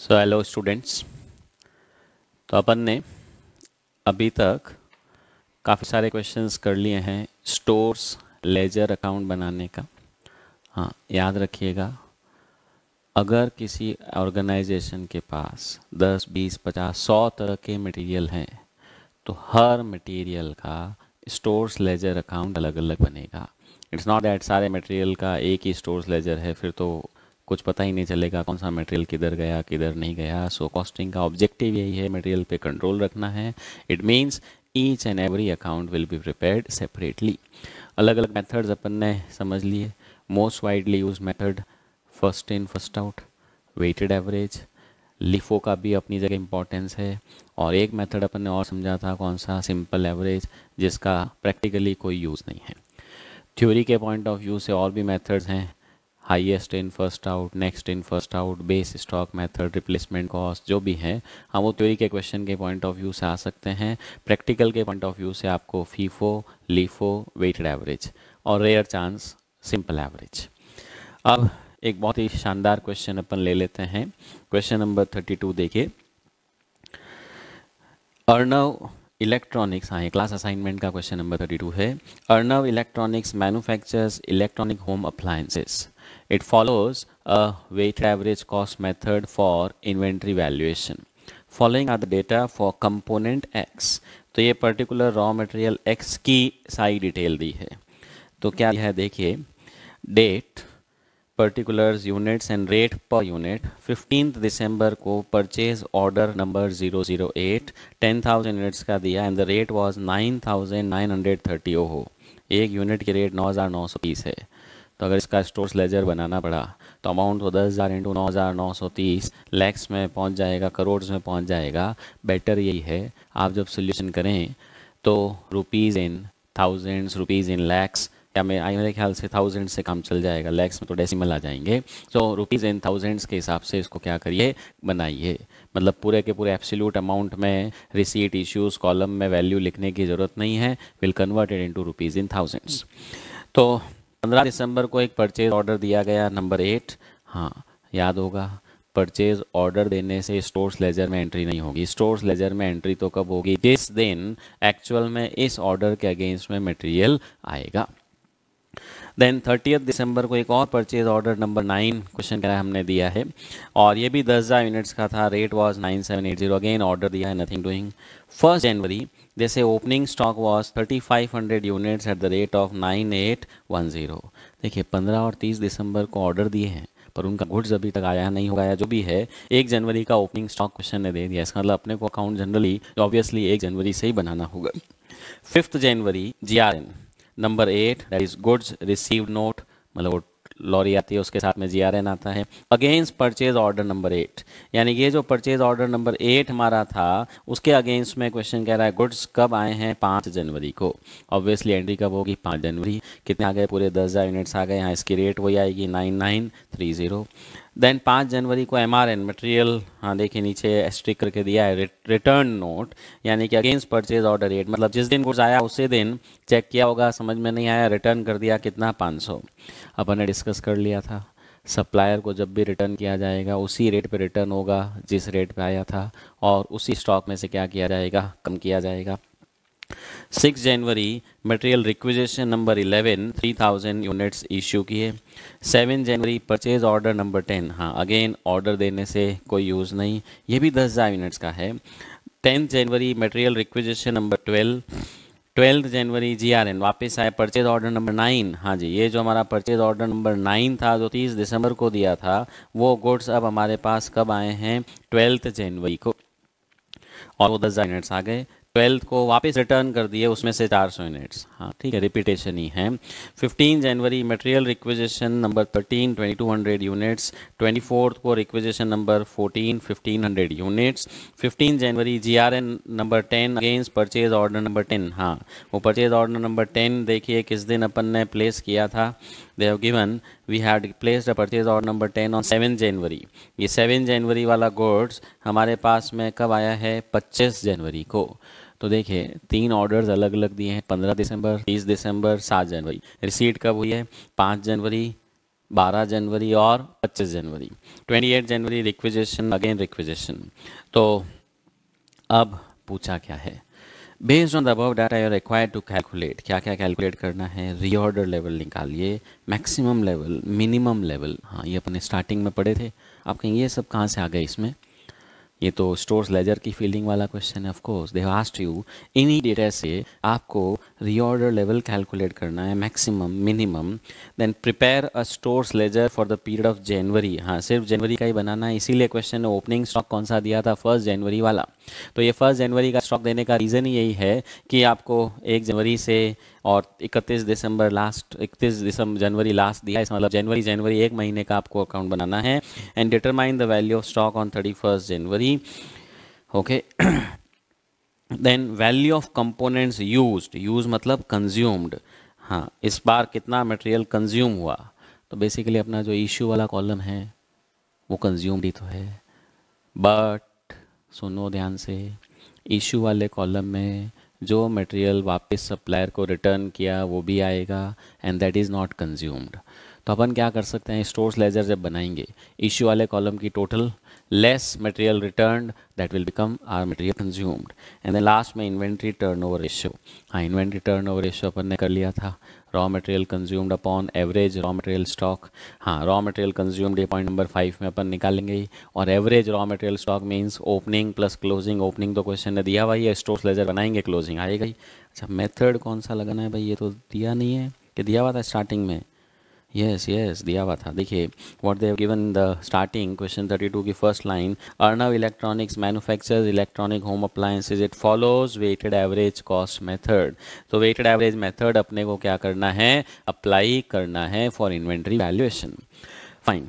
So hello students. तो अपन ने अभी तक काफ़ी सारे क्वेश्चंस कर लिए हैं स्टोर्स लेजर अकाउंट बनाने का। हाँ, याद रखिएगा, अगर किसी ऑर्गेनाइजेशन के पास 10, 20, 50, 100 तरह के मटेरियल हैं तो हर मटेरियल का स्टोर्स लेजर अकाउंट अलग अलग बनेगा। इट्स नॉट दैट सारे मटेरियल का एक ही स्टोर्स लेजर है, फिर तो कुछ पता ही नहीं चलेगा कौन सा मटेरियल किधर गया किधर नहीं गया। सो कॉस्टिंग का ऑब्जेक्टिव यही है, मटेरियल पे कंट्रोल रखना है। It means each and every account will be prepared separately. अलग अलग मेथड्स अपन ने समझ लिए। Most widely use method first in first out, weighted average, LIFO का भी अपनी जगह इंपॉर्टेंस है। और एक मेथड अपन ने और समझा था, कौन सा, सिंपल एवरेज, जिसका प्रैक्टिकली कोई यूज़ नहीं है। थ्योरी के पॉइंट ऑफ व्यू से और भी मेथड्स हैं, highest in first out, next in first out, base stock method, replacement cost, जो भी है हम वो थ्योरी के क्वेश्चन के पॉइंट ऑफ व्यू से आ सकते हैं। प्रैक्टिकल के पॉइंट ऑफ व्यू से आपको फीफो, लीफो, वेटेड एवरेज और रेयर चांस सिंपल एवरेज। अब एक बहुत ही शानदार क्वेश्चन अपन ले लेते हैं। क्वेश्चन नंबर 32 देखिए। अर्नव इलेक्ट्रॉनिक्स, हाँ ये क्लास असाइनमेंट का क्वेश्चन नंबर 32 है। Arnav electronics manufactures electronic home appliances. It follows a weighted average cost method for inventory valuation. Following are the data for component X. तो ये पर्टिकुलर रॉ मटेरियल एक्स की सारी detail दी है। तो क्या है देखिए, date, particulars, units and rate per unit. 15 दिसंबर को परचेज ऑर्डर नंबर 008 10,000 यूनिट्स का दिया एंड द रेट वाज 9,930 ओहो। एक यूनिट की रेट 9,930 है। तो अगर इसका स्टोर्स लेजर बनाना पड़ा तो अमाउंट तो 10,000 इंटू 9,930 लैक्स में पहुंच जाएगा, करोड़ में पहुंच जाएगा। बेटर यही है आप जब सोल्यूशन करें तो rupees in thousands, rupees in lakhs, या मेरे ख्याल से थाउजेंड से काम चल जाएगा, लैक्स में तो डेसिमल आ जाएंगे। सो रुपीज़ इन थाउजेंड्स के हिसाब से इसको क्या करिए, बनाइए। मतलब पूरे के पूरे एब्सोल्यूट अमाउंट में रिसीट इश्यूज कॉलम में वैल्यू लिखने की ज़रूरत नहीं है, will converted into rupees in thousands. तो 15 दिसंबर को एक परचेज ऑर्डर दिया गया नंबर 8। हाँ याद होगा, परचेज ऑर्डर देने से स्टोर्स लेजर में एंट्री नहीं होगी। स्टोर्स लेजर में एंट्री तो कब होगी, जिस दिन एक्चुअल में इस ऑर्डर के अगेंस्ट में मटेरियल आएगा। देन 30 दिसंबर को एक और परचेज ऑर्डर नंबर 9 क्वेश्चन का हमने दिया है और ये भी 10,000 यूनिट्स का था। रेट वाज 9780, अगेन ऑर्डर दिया है, नथिंग डूइंग। 1 जनवरी जैसे opening stock was 3500 units at the rate of 9810। देखिए 15 और 30 दिसंबर को ऑर्डर दिए हैं पर उनका गुड्स अभी तक आया नहीं होगा, या जो भी है 1 जनवरी का ओपनिंग स्टॉक क्वेश्चन ने दे दिया। इसका मतलब अपने को अकाउंट जनरली ऑब्वियसली 1 जनवरी से ही बनाना होगा। 5 जनवरी GRN number 8, that is goods received note, मतलब वो लॉरी आती है उसके साथ में GRN आता है, अगेंस्ट परचेज ऑर्डर नंबर 8। यानी ये जो परचेज ऑर्डर नंबर 8 हमारा था उसके अगेंस्ट में क्वेश्चन कह रहा है गुड्स कब आए हैं, 5 जनवरी को। ऑब्वियसली एंट्री कब होगी, 5 जनवरी। कितने आ गए, पूरे 10,000 यूनिट्स आ गए। यहाँ इसकी रेट वही आएगी 9930। देन 5 जनवरी को MRN मटेरियल, हाँ देखिए नीचे एस्ट्रिक करके दिया है, रिटर्न नोट, यानी कि अगेंस्ट परचेज ऑर्डर रेट, मतलब जिस दिन गुड्स आया उसी दिन चेक किया होगा, समझ में नहीं आया, रिटर्न कर दिया, कितना, 500। अपन ने डिस्कस कर लिया था सप्लायर को जब भी रिटर्न किया जाएगा उसी रेट पे रिटर्न होगा जिस रेट पे आया था, और उसी स्टॉक में से क्या किया जाएगा, कम किया जाएगा। 6 जनवरी material requisition number 11 3000 units issue किए। 7 जनवरी परचेज ऑर्डर नंबर 10, हाँ अगेन ऑर्डर देने से कोई यूज़ नहीं, ये भी 10,000 यूनिट्स का है। 10 जनवरी मटेरियल रिक्विजिशन नंबर 12। 12 जनवरी GRN वापस आए, परचेज ऑर्डर नंबर 9, हाँ जी ये जो हमारा परचेज ऑर्डर नंबर 9 था जो 30 दिसंबर को दिया था, वो गुड्स अब हमारे पास कब आए हैं, 12 जनवरी को, और वो 10,000 यूनिट्स आ गए। 12 को वापस रिटर्न कर दिए, उसमें से 400 यूनिट्स, हाँ ठीक है रिपीटेशन ही है। 15 जनवरी मटेरियल रिक्विजिशन नंबर 13 2200 यूनिट्स। 24 को रिक्विजिशन नंबर 14 1500 यूनिट्स। 15 जनवरी GRN number 10 against purchase order number 10, हाँ वो परचेज ऑर्डर नंबर 10 देखिए किस दिन अपन ने प्लेस किया था, they have given we had placed a purchase order number 10 on 7 जनवरी। ये 7 जनवरी वाला गुड्स हमारे पास में कब आया है, 25 जनवरी को। तो देखिए 3 ऑर्डर्स अलग अलग दिए हैं, 15 दिसंबर, 30 दिसंबर, 7 जनवरी। रिसीट कब हुई है, 5 जनवरी 12 जनवरी और 25 जनवरी। 28 जनवरी रिक्विजिशन, अगेन रिक्विजिशन। तो अब पूछा क्या है, based on the above data you are required to calculate, क्या क्या कैलकुलेट करना है, रीऑर्डर लेवल निकालिए, मैक्सिमम लेवल, मिनिमम लेवल। हाँ, ये अपने स्टार्टिंग में पढ़े थे। आप कहेंगे ये सब कहाँ से आ गए इसमें, ये तो स्टोर्स लेजर की फील्डिंग वाला क्वेश्चन है। Of course they have asked you, इन्हीं डेटा से आपको रीऑर्डर लेवल कैलकुलेट करना है, maximum, minimum, then prepare a stores ledger for the period of January. हाँ, सिर्फ जनवरी का ही बनाना है, इसीलिए क्वेश्चन ने ओपनिंग स्टॉक कौन सा दिया था, 1 जनवरी वाला। तो ये 1 जनवरी का स्टॉक देने का रीज़न ही यही है कि आपको 1 जनवरी से और 31 दिसंबर लास्ट, 31 दिसंबर जनवरी लास्ट दिया है, इसका मतलब जनवरी एक महीने का आपको अकाउंट बनाना है। And determine the value of stock on 31 January. Okay, then value of components used, use मतलब कंज्यूम्ड। हाँ, इस बार कितना मटेरियल कंज्यूम हुआ, तो बेसिकली अपना जो इशू वाला कॉलम है वो कंज्यूम्ड ही तो है। बट सुनो ध्यान से, इशू वाले कॉलम में जो मटेरियल वापस सप्लायर को रिटर्न किया वो भी आएगा, and that is not consumed. तो अपन क्या कर सकते हैं, स्टोर्स लेजर जब बनाएंगे, इशू वाले कॉलम की total less material return, that will become our material consumed. And then last में इन्वेंट्री टर्नओवर रेशियो। हाँ, इन्वेंट्री टर्नओवर रेशियो अपन ने कर लिया था, raw material consumed upon average raw material stock. हाँ, रॉ मटेरियल कंज्यूम्ड ये पॉइंट नंबर 5 में अपन निकालेंगे ही, और average raw material stock means opening plus closing. Opening तो क्वेश्चन ने दिया हुआ ही है, स्टोर्स लेजर बनाएंगे, क्लोजिंग आएगा ही। अच्छा, मेथड कौन सा लगाना है भाई, ये तो दिया नहीं है कि दिया हुआ था स्टार्टिंग में? यस दिया हुआ था। देखिए what they have given the starting question 32 की first line, Arnav electronics manufactures electronic home appliances, it follows weighted average cost method. तो वेटेड एवरेज मेथड अपने को क्या करना है, अप्लाई करना है फॉर इन्वेंट्री वैल्यूएशन। फाइन,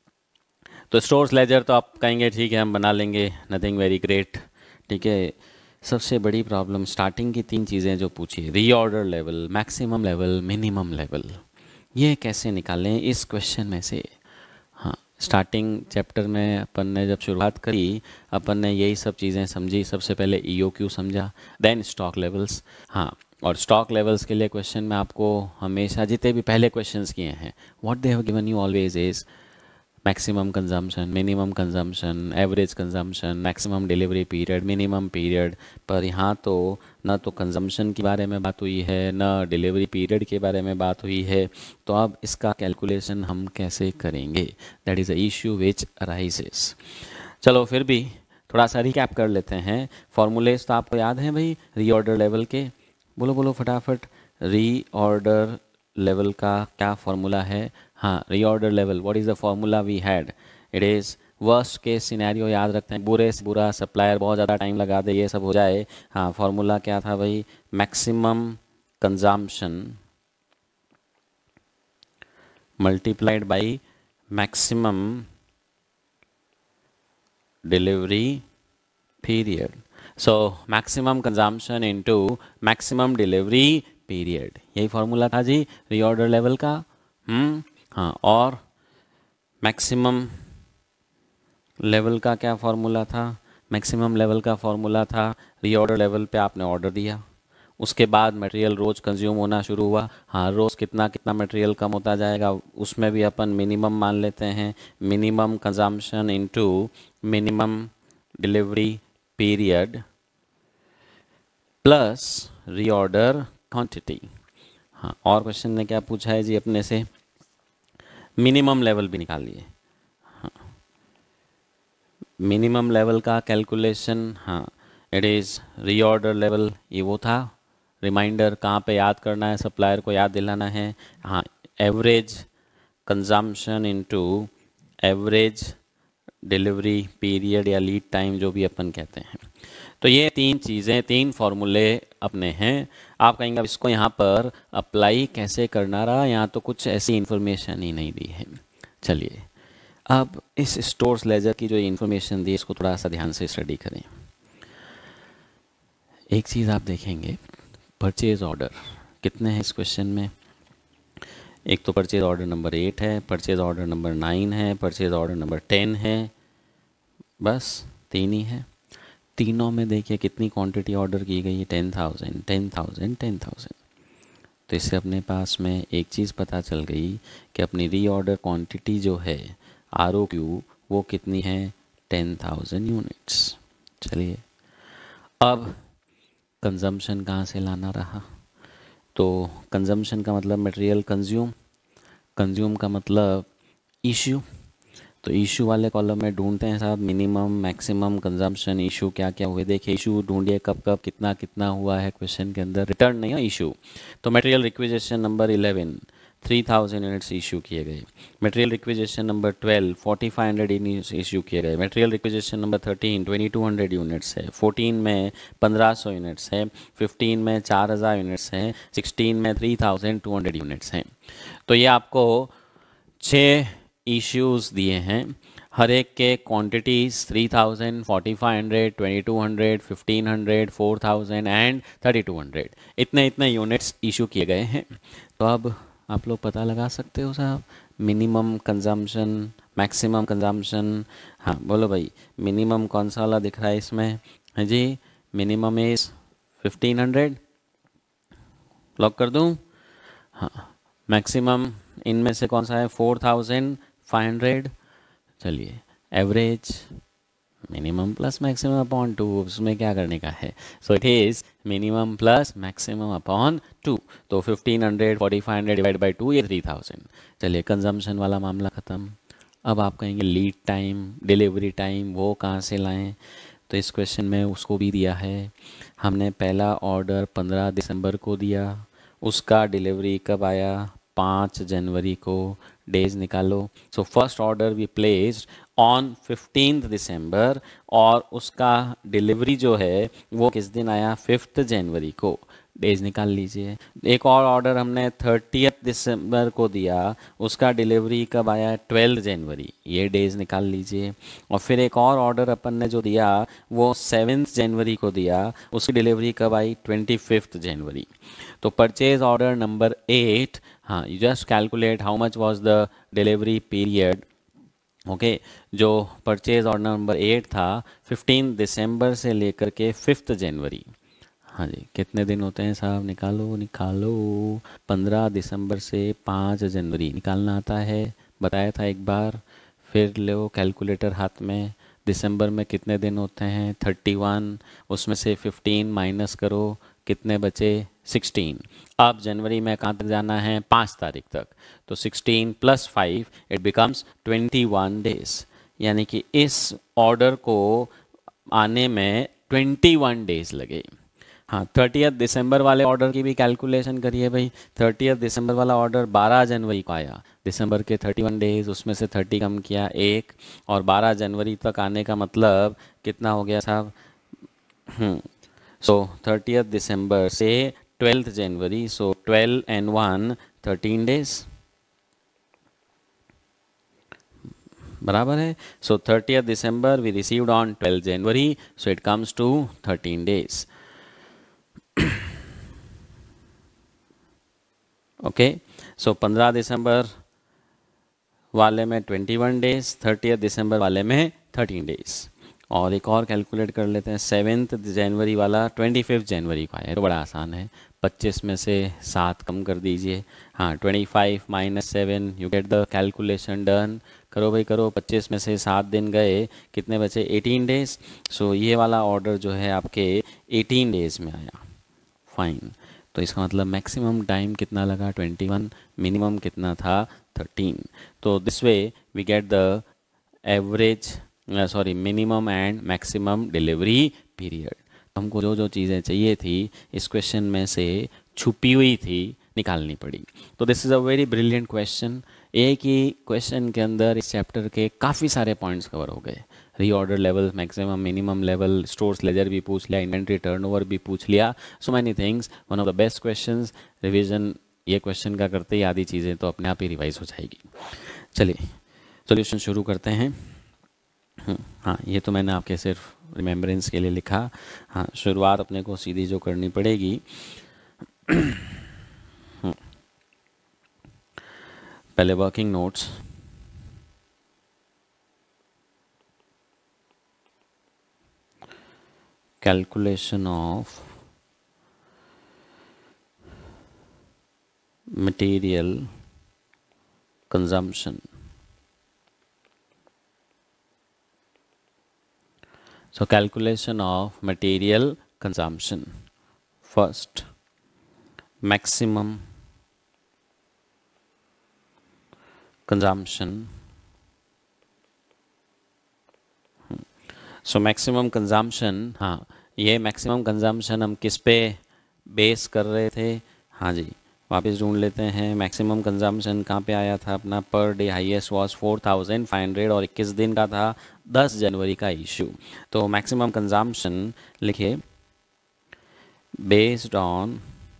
तो स्टोर्स लेजर तो आप कहेंगे ठीक है हम बना लेंगे, नथिंग वेरी ग्रेट। ठीक है, सबसे बड़ी प्रॉब्लम स्टार्टिंग की 3 चीज़ें जो पूछी, reorder level, maximum level, minimum level, ये कैसे निकालें इस क्वेश्चन में से। हाँ, स्टार्टिंग चैप्टर में अपन ने जब शुरुआत करी, अपन ने यही सब चीज़ें समझी। सबसे पहले EOQ समझा, देन स्टॉक लेवल्स। हाँ, और स्टॉक लेवल्स के लिए क्वेश्चन में आपको हमेशा जितने भी पहले क्वेश्चंस किए हैं, what they have given you always is maximum consumption, minimum consumption, average consumption, maximum delivery period, minimum period. पर यहाँ तो ना तो कंजम्पशन के बारे में बात हुई है, ना डिलीवरी पीरियड के बारे में बात हुई है। तो अब इसका कैलकुलेशन हम कैसे करेंगे, that is a issue which arises. चलो फिर भी थोड़ा सा रिकैप कर लेते हैं। फॉर्मूलेज तो आपको याद हैं भाई, रीऑर्डर लेवल के, बोलो बोलो फटाफट। रीऑर्डर लेवल का क्या फॉर्मूला है? हाँ, reorder level, what is the formula we had, it is worst case scenario याद रखते हैं, बुरे से बुरा सप्लायर बहुत ज़्यादा टाइम लगा दे, ये सब हो जाए। हाँ, फॉर्मूला क्या था भाई, maximum consumption multiplied by maximum delivery period. So maximum consumption into maximum delivery period, यही फॉर्मूला था जी रीऑर्डर लेवल का। हाँ, और मैक्सिमम लेवल का क्या फॉर्मूला था? मैक्सिमम लेवल का फॉर्मूला था, रीऑर्डर लेवल पे आपने ऑर्डर दिया, उसके बाद मटेरियल रोज़ कंज्यूम होना शुरू हुआ। हाँ, रोज़ कितना कितना मटेरियल कम होता जाएगा, उसमें भी अपन मिनिमम मान लेते हैं, minimum consumption into minimum delivery period plus reorder quantity. हाँ, और क्वेश्चन ने क्या पूछा है जी अपने से, मिनिमम लेवल भी निकालिए। हाँ, मिनिमम लेवल का कैलकुलेशन, हाँ, इट इज़ रीऑर्डर लेवल, ये वो था। रिमाइंडर कहाँ पे याद करना है, सप्लायर को याद दिलाना है। हाँ, average consumption into average delivery period या लीड टाइम, जो भी अपन कहते हैं। तो ये 3 चीज़ें, 3 फॉर्मूले अपने हैं। आप कहेंगे अब इसको यहाँ पर अप्लाई कैसे करना रहा, यहाँ तो कुछ ऐसी इन्फॉर्मेशन ही नहीं दी है। चलिए अब इस स्टोर्स लेजर की जो इन्फॉर्मेशन दी, इसको थोड़ा सा ध्यान से स्टडी करें। एक चीज़ आप देखेंगे, परचेज ऑर्डर कितने हैं इस क्वेश्चन में। एक तो परचेज ऑर्डर नंबर 8 है, परचेज ऑर्डर नंबर 9 है, परचेज ऑर्डर नंबर 10 है, बस 3 ही है। तीनों में देखिए कितनी क्वांटिटी ऑर्डर की गई है, 10,000 10,000 10,000। तो इससे अपने पास में एक चीज़ पता चल गई कि अपनी रीऑर्डर क्वांटिटी जो है ROQ वो कितनी है, 10,000 यूनिट्स। चलिए अब कंजम्पशन कहाँ से लाना रहा। तो कंजम्पशन का मतलब मटेरियल कंज्यूम, कंज्यूम का मतलब इशू। तो इशू वाले कॉलम में ढूंढते हैं साहब मिनिमम मैक्सिमम कंजम्पशन, इशू क्या क्या हुए। देखिए इशू ढूंढिए कब कब कितना कितना हुआ है क्वेश्चन के अंदर, रिटर्न नहीं है इशू। तो material requisition number 11 3000 units issue किए गए। Material requisition number 12 4500 units issue किए गए। मटेरियल रिक्विजिशन नंबर 13 2200 यूनिट्स है। 14 में 1500 यूनिट्स है। 15 में 4000 यूनिट्स हैं। 16 में 3200 यूनिट्स हैं। तो ये आपको 6 इश्यूज दिए हैं। हर एक के क्वांटिटीज 3000 4500 2200 1500 4000 एंड 3200 इतने इतने यूनिट्स इशू किए गए हैं। तो अब आप लोग पता लगा सकते हो साहब मिनिमम कंजम्पशन मैक्सिमम कंजम्पशन। हाँ बोलो भाई, मिनिमम कौन सा वाला दिख रहा है इसमें, है जी, मिनिमम इज 1500, लॉक कर दूँ। हाँ मैक्सिमम इनमें से कौन सा है, 4500। चलिए average minimum plus maximum upon 2, उसमें क्या करने का है। So it is minimum plus maximum upon 2। तो 1500 4500 डिवाइड बाई 2 ये 3000। चलिए कंजम्पशन वाला मामला ख़त्म। अब आप कहेंगे लीड टाइम डिलीवरी टाइम वो कहाँ से लाएं। तो इस क्वेश्चन में उसको भी दिया है। हमने पहला ऑर्डर 15 दिसंबर को दिया, उसका डिलीवरी कब आया, 5 जनवरी को। डेज निकालो। So first order we placed on 15 December और उसका डिलीवरी जो है वो किस दिन आया, 5 जनवरी को। डेज निकाल लीजिए। एक और ऑर्डर हमने 30 दिसंबर को दिया, उसका डिलीवरी कब आया, 12 जनवरी। ये डेज निकाल लीजिए। और फिर एक और ऑर्डर अपन ने जो दिया वो 7 जनवरी को दिया, उसकी डिलीवरी कब आई, 25 जनवरी। तो परचेज ऑर्डर नंबर 8, हाँ you just calculate how much was the delivery period. Okay जो परचेज ऑर्डर नंबर 8 था 15 दिसंबर से लेकर के 5 जनवरी। हाँ जी कितने दिन होते हैं साहब, निकालो निकालो। 15 दिसंबर से 5 जनवरी निकालना आता है, बताया था एक बार। फिर लो कैलकुलेटर हाथ में। दिसंबर में कितने दिन होते हैं, 31, उसमें से 15 माइनस करो, कितने बचे, 16। अब जनवरी में कहाँ तक जाना है, 5 तारीख तक। तो 16 + 5 इट बिकम्स 21 डेज। यानी कि इस ऑर्डर को आने में 21 डेज लगे। हाँ 30 दिसंबर वाले ऑर्डर की भी कैलकुलेशन करिए भाई। 30 दिसंबर वाला ऑर्डर 12 जनवरी को आया। दिसंबर के 31 डेज, उसमें से 30 कम किया 1, और 12 जनवरी तक आने का मतलब कितना हो गया साहब। सो 30 दिसंबर से 12 जनवरी, सो 12 and 1 13 डेज बराबर है। So 30 December we received on 12 January, so it comes to 13 days. Okay so 15 दिसंबर वाले में 21 डेज, 30 दिसंबर वाले में 13 डेज। और एक और कैलकुलेट कर लेते हैं। 7 जनवरी वाला 25 जनवरी को आया, तो बड़ा आसान है। 25 में से 7 कम कर दीजिए। हाँ 25 - 7 you get the calculation done. करो भाई करो। 25 में से 7 दिन गए, कितने बचे, 18 डेज। सो ये वाला ऑर्डर जो है आपके 18 डेज में आया। फाइन। तो इसका मतलब मैक्सिमम टाइम कितना लगा, 21, मिनिमम कितना था, 13। तो this way we get the average minimum and maximum delivery period. हमको जो जो चीज़ें चाहिए थी इस क्वेश्चन में से छुपी हुई थी, निकालनी पड़ी। तो this is a very brilliant question. एक ही क्वेश्चन के अंदर इस चैप्टर के काफ़ी सारे पॉइंट्स कवर हो गए। Reorder level, maximum minimum level, stores ledger भी पूछ लिया, इन्वेंट्री टर्नओवर भी पूछ लिया। So many things, one of the best questions. Revision ये क्वेश्चन का करते ही आधी चीज़ें तो अपने आप ही रिवाइज हो जाएगी। चलिए सॉल्यूशन शुरू करते हैं। हाँ ये तो मैंने आपके सिर्फ रिमेम्बरेंस के लिए लिखा। हाँ शुरुआत अपने को सीधी जो करनी पड़ेगी पहले working notes. Calculation of material consumption. So calculation of material consumption. First, maximum consumption. So maximum consumption, हाँ ये मैक्सिमम कंजम्पशन हम किस पे बेस कर रहे थे? हाँ जी, वापस ढूंढ लेते हैं। मैक्सिमम कंजम्पशन कहाँ पे आया था अपना? पर डे हाईएस्ट वाज 4500 और 21 दिन का था, 10 जनवरी का इशू। तो मैक्सिमम कंजम्पशन लिखिए, based on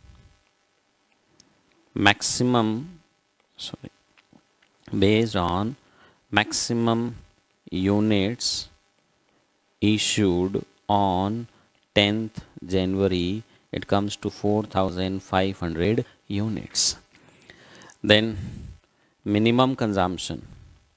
maximum based on maximum units issued on 10th January, it comes to 4500 units. Then minimum consumption,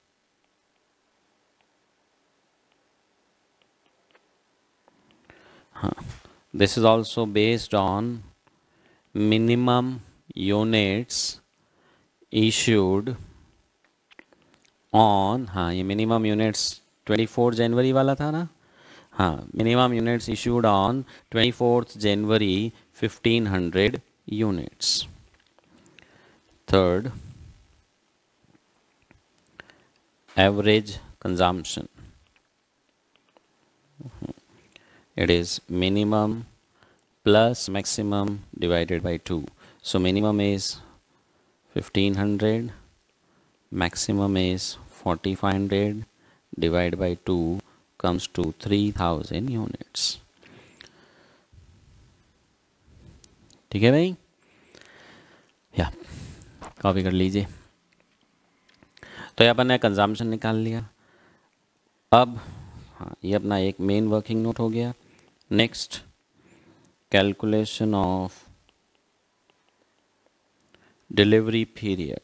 this is also based on minimum units issued on, हाँ ये minimum units 24 जनवरी वाला था ना, हाँ minimum units issued on 24 January 1500 units. Third, average consumption, it is minimum plus maximum divided by 2. So minimum is 1500, maximum is 4500, divided by 2 comes to 3000 units. ठीक है भाई, या कॉपी कर लीजिए. तो ये अपन ने कंजम्पशन निकाल लिया. अब हाँ ये अपना एक मेन वर्किंग नोट हो गया. Next, calculation of delivery period.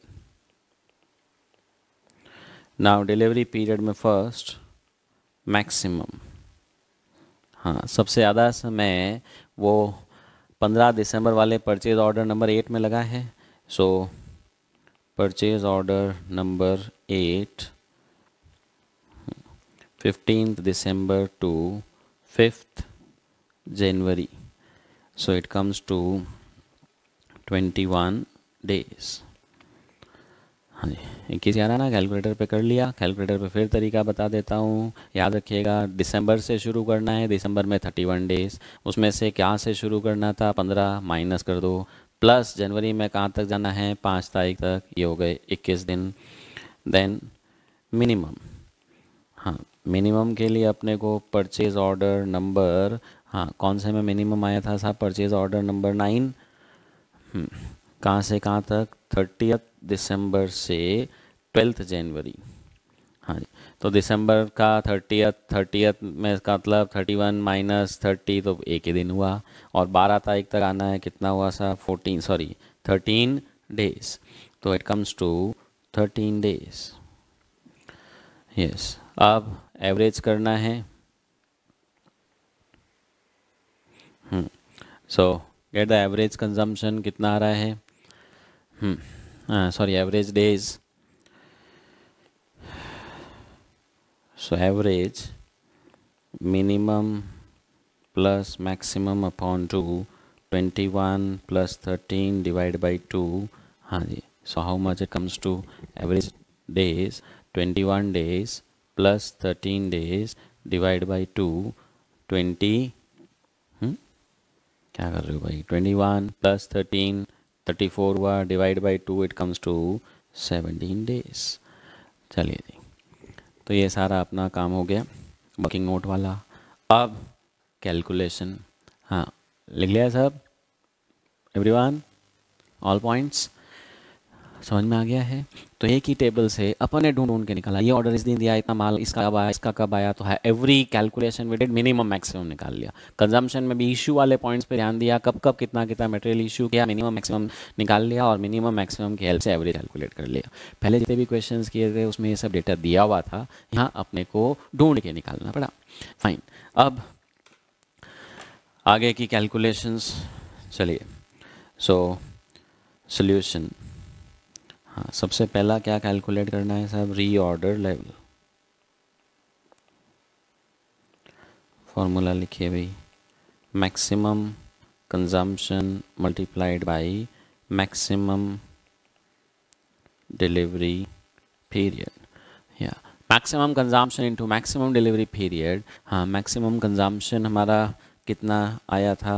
Now delivery period में फर्स्ट मैक्सिमम, हाँ सबसे ज़्यादा समय वो 15 दिसंबर वाले परचेज ऑर्डर नंबर 8 में लगा है. So purchase order number 8 15th December to 5th January. So it comes to 21 days. हाँ जी, 21/11 ना कैलकुलेटर पे कर लिया. कैलकुलेटर पे फिर तरीका बता देता हूँ, याद रखिएगा. दिसंबर से शुरू करना है, दिसंबर में 31 डेज, उसमें से क्या से शुरू करना था? 15 माइनस कर दो, प्लस जनवरी में कहाँ तक जाना है? 5 तारीख तक, ये हो गए 21 दिन. देन मिनिमम, हाँ मिनिमम के लिए अपने को परचेज ऑर्डर नंबर, हाँ कौन से में मिनिमम आया था साहब? Purchase order number 9. कहाँ से कहाँ तक? 30th दिसंबर से 12th जनवरी. हाँ जी, तो दिसंबर का 30th में का मतलब 31 माइनस 30, तो एक ही दिन हुआ. और 12 तारीख तक आना है, कितना हुआ साहब? 13 डेज. तो it comes to 13 days. Yes, अब एवरेज करना है. So get the average consumption कितना आ रहा है? Sorry average days. So average minimum plus maximum upon 2, 21 plus 13 divide by 2. हाँ जी, so how much it comes to? Average days 21 days plus 13 days divide by 2, 20. क्या कर रहे हो भाई? 21 प्लस 13 34 हुआ, divide by 2 it comes to 17 days. चलिए जी, तो ये सारा अपना काम हो गया वर्किंग नोट वाला. अब कैलकुलेशन, हाँ लिख लिया सब एवरीवन? ऑल पॉइंट्स समझ में आ गया है? तो एक ही टेबल से अपन ने ढूंढ के निकाला, ये ऑर्डर इस दिन दिया, इतना माल, इसका कब आया, इसका कब आया, तो है every calculation we did minimum maximum निकाल लिया. कंजम्पशन में भी इशू वाले पॉइंट्स पे ध्यान दिया, कब कब कितना कितना मटेरियल इशू किया, मिनिमम मैक्सिमम निकाल लिया, और मिनिमम मैक्सिमम की हेल्प से एवरेज कैलकुलेट कर लिया. पहले जितने भी क्वेश्चंस किए थे उसमें ये सब डेटा दिया हुआ था, यहाँ अपने को ढूंढ के निकालना पड़ा. फाइन, अब आगे की कैलकुलेशंस. चलिए, सो सोल्यूशन. हाँ, सबसे पहला क्या कैलकुलेट करना है साहब, रीऑर्डर लेवल। फॉर्मूला लिखिए भाई, maximum consumption multiplied by maximum delivery period या maximum consumption into maximum delivery period. हाँ, मैक्सिमम कंजम्पशन हमारा कितना आया था,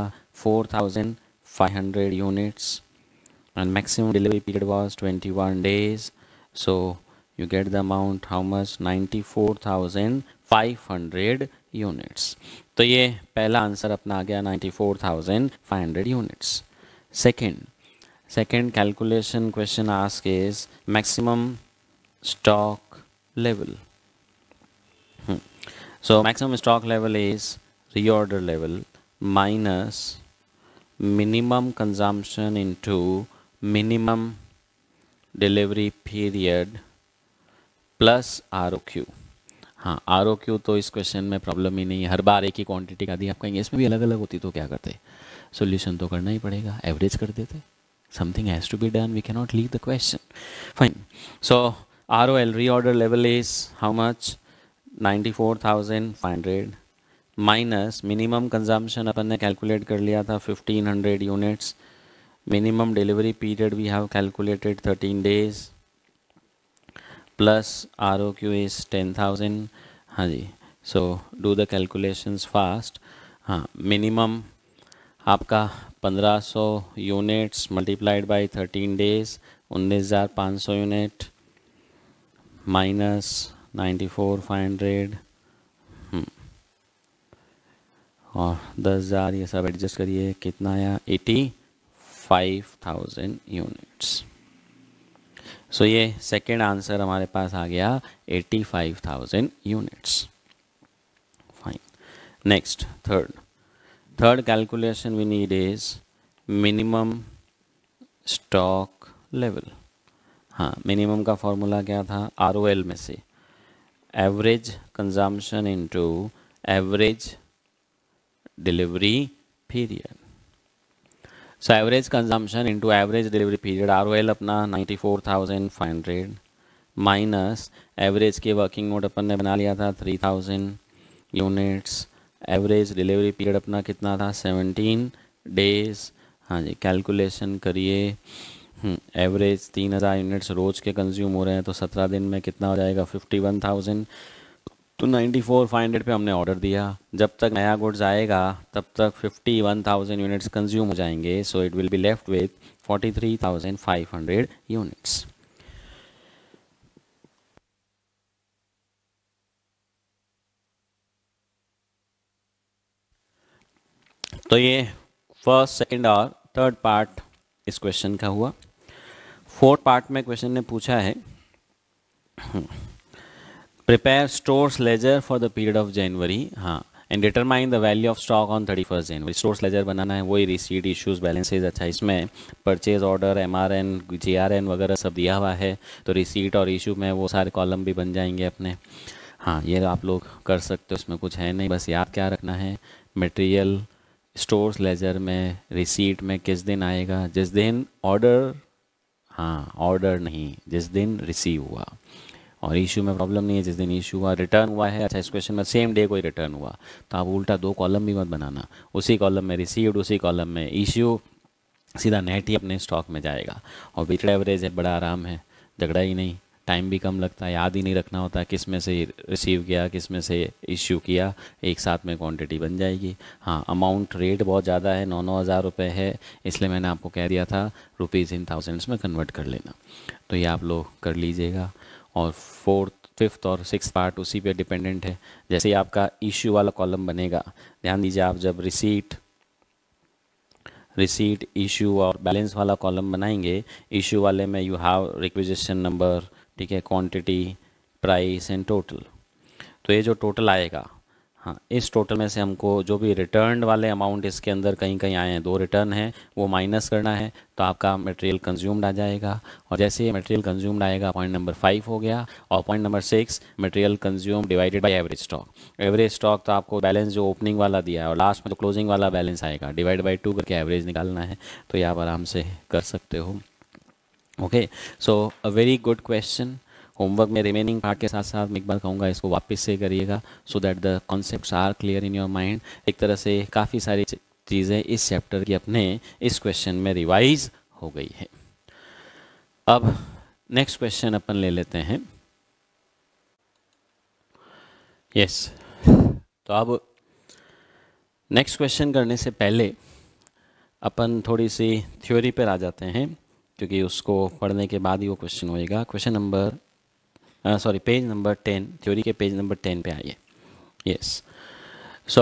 4500 units, and maximum delivery period was 21 days, so you get the amount how much, 94,500 units। तो ये पहला आंसर अपना आ गया 94,500 units. Second calculation question ask is maximum stock level. So maximum stock level is reorder level minus minimum consumption into minimum delivery period plus ROQ। हाँ, ROQ तो इस question में प्रॉब्लम ही नहीं है, हर बार एक ही क्वांटिटी का दी। आप कहेंगे इसमें भी अलग अलग होती तो क्या करते, सॉल्यूशन तो करना ही पड़ेगा, एवरेज कर देते। Something has to be done, we can not leave the question. Fine, so ROL reorder level is how much, 94,500 minus minimum consumption अपन ने कैलकुलेट कर लिया था 1500 units, minimum delivery period we have calculated 13 days plus ROQ is 10,000। हाँ जी, so do the calculations fast। हाँ, minimum आपका 1500 units multiplied by 13 days 19,500 unit minus 94,500 और 10,000, ये सब एडजस्ट करिए, कितना आया, 85,000 यूनिट्स। सो ये सेकेंड आंसर हमारे पास आ गया 85,000 units. Fine, next third calculation we need is minimum stock level. हाँ, मिनिमम का फॉर्मूला क्या था, ROL में से average consumption into average delivery period. So average consumption into average delivery period, ROL अपना 94,500 माइनस एवरेज के वर्किंग नोट अपन ने बना लिया था 3,000 यूनिट्स, एवरेज डिलीवरी पीरियड अपना कितना था, 17 डेज। हाँ जी, कैलकुलेशन करिए। एवरेज 3,000 यूनिट्स रोज़ के कंज्यूम हो रहे हैं, तो 17 दिन में कितना हो जाएगा, 51,000। तो 94,500 पे हमने ऑर्डर दिया, जब तक नया गुड्स आएगा तब तक 51,000 यूनिट्स कंज्यूम हो जाएंगे। So it will be left with 43,500 units. तो ये फर्स्ट, सेकंड और थर्ड पार्ट इस क्वेश्चन का हुआ। फोर्थ पार्ट में क्वेश्चन ने पूछा है prepare stores ledger for the period of January. हाँ, and determine the value of stock on 31 January. Stores ledger बनाना है, वही रिसीट, इश्यूज, बैलेंसेज। अच्छा, इसमें परचेज ऑर्डर, MRN, GRN वगैरह सब दिया हुआ है, तो रिसीट और इशू में वो सारे कॉलम भी बन जाएंगे अपने। हाँ, ये आप लोग कर सकते हो, इसमें कुछ है नहीं, बस याद क्या रखना है, मटेरियल स्टोर्स लेजर में रिसीट में किस दिन आएगा, जिस दिन ऑर्डर, हाँ ऑर्डर नहीं, जिस दिन रिसीव हुआ। और इशू में प्रॉब्लम नहीं है, जिस दिन इशू हुआ, रिटर्न हुआ है। अच्छा, इस क्वेश्चन में सेम डे कोई रिटर्न हुआ तो आप उल्टा 2 कॉलम भी मत बनाना, उसी कॉलम में रिसीव्ड, उसी कॉलम में इशू, सीधा नेट ही अपने स्टॉक में जाएगा। और वेटेड एवरेज है, बड़ा आराम है, झगड़ा ही नहीं, टाइम भी कम लगता है, याद ही नहीं रखना होता है किस में से रिसीव किया, किस में से इश्यू किया, एक साथ में क्वांटिटी बन जाएगी। हाँ, अमाउंट रेट बहुत ज़्यादा है, 9-9 हज़ार रुपये है, इसलिए मैंने आपको कह दिया था रुपीज़ इन थाउजेंड्स में कन्वर्ट कर लेना, तो ये आप लोग कर लीजिएगा। और फोर्थ, फिफ्थ और सिक्स पार्ट उसी पे डिपेंडेंट है। जैसे ही आपका इश्यू वाला कॉलम बनेगा, ध्यान दीजिए, आप जब रिसीट इशू और बैलेंस वाला कॉलम बनाएंगे, इशू वाले में यू हैव रिक्विजिशन नंबर, ठीक है, क्वांटिटी, प्राइस एंड टोटल। तो ये जो टोटल आएगा, हाँ, इस टोटल में से हमको जो भी रिटर्न वाले अमाउंट इसके अंदर कहीं कहीं आए हैं, 2 रिटर्न हैं, वो माइनस करना है, तो आपका मटेरियल कंज्यूम्ड आ जाएगा। और जैसे ये मटेरियल कंज्यूम्ड आएगा, पॉइंट नंबर 5 हो गया। और point number 6, material consume divided by average stock. Average stock तो आपको बैलेंस जो ओपनिंग वाला दिया है और लास्ट में जो क्लोजिंग वाला बैलेंस आएगा, डिवाइड बाय 2 करके एवरेज निकालना है। तो ये आप आराम से कर सकते हो। Okay, so a very good question. Homework में रिमेनिंग पार्ट के साथ साथ मैं एक बार कहूँगा इसको वापस से करिएगा so that the concepts are clear in your mind. एक तरह से काफ़ी सारी चीज़ें इस चैप्टर की अपने इस क्वेश्चन में रिवाइज हो गई है। अब नेक्स्ट क्वेश्चन अपन ले लेते हैं। यस, तो अब नेक्स्ट क्वेश्चन करने से पहले अपन थोड़ी सी थ्योरी पर आ जाते हैं, क्योंकि उसको पढ़ने के बाद ही वो क्वेश्चन होएगा। Question number page number 10, theory के पेज नंबर 10 पे आइए। Yes, so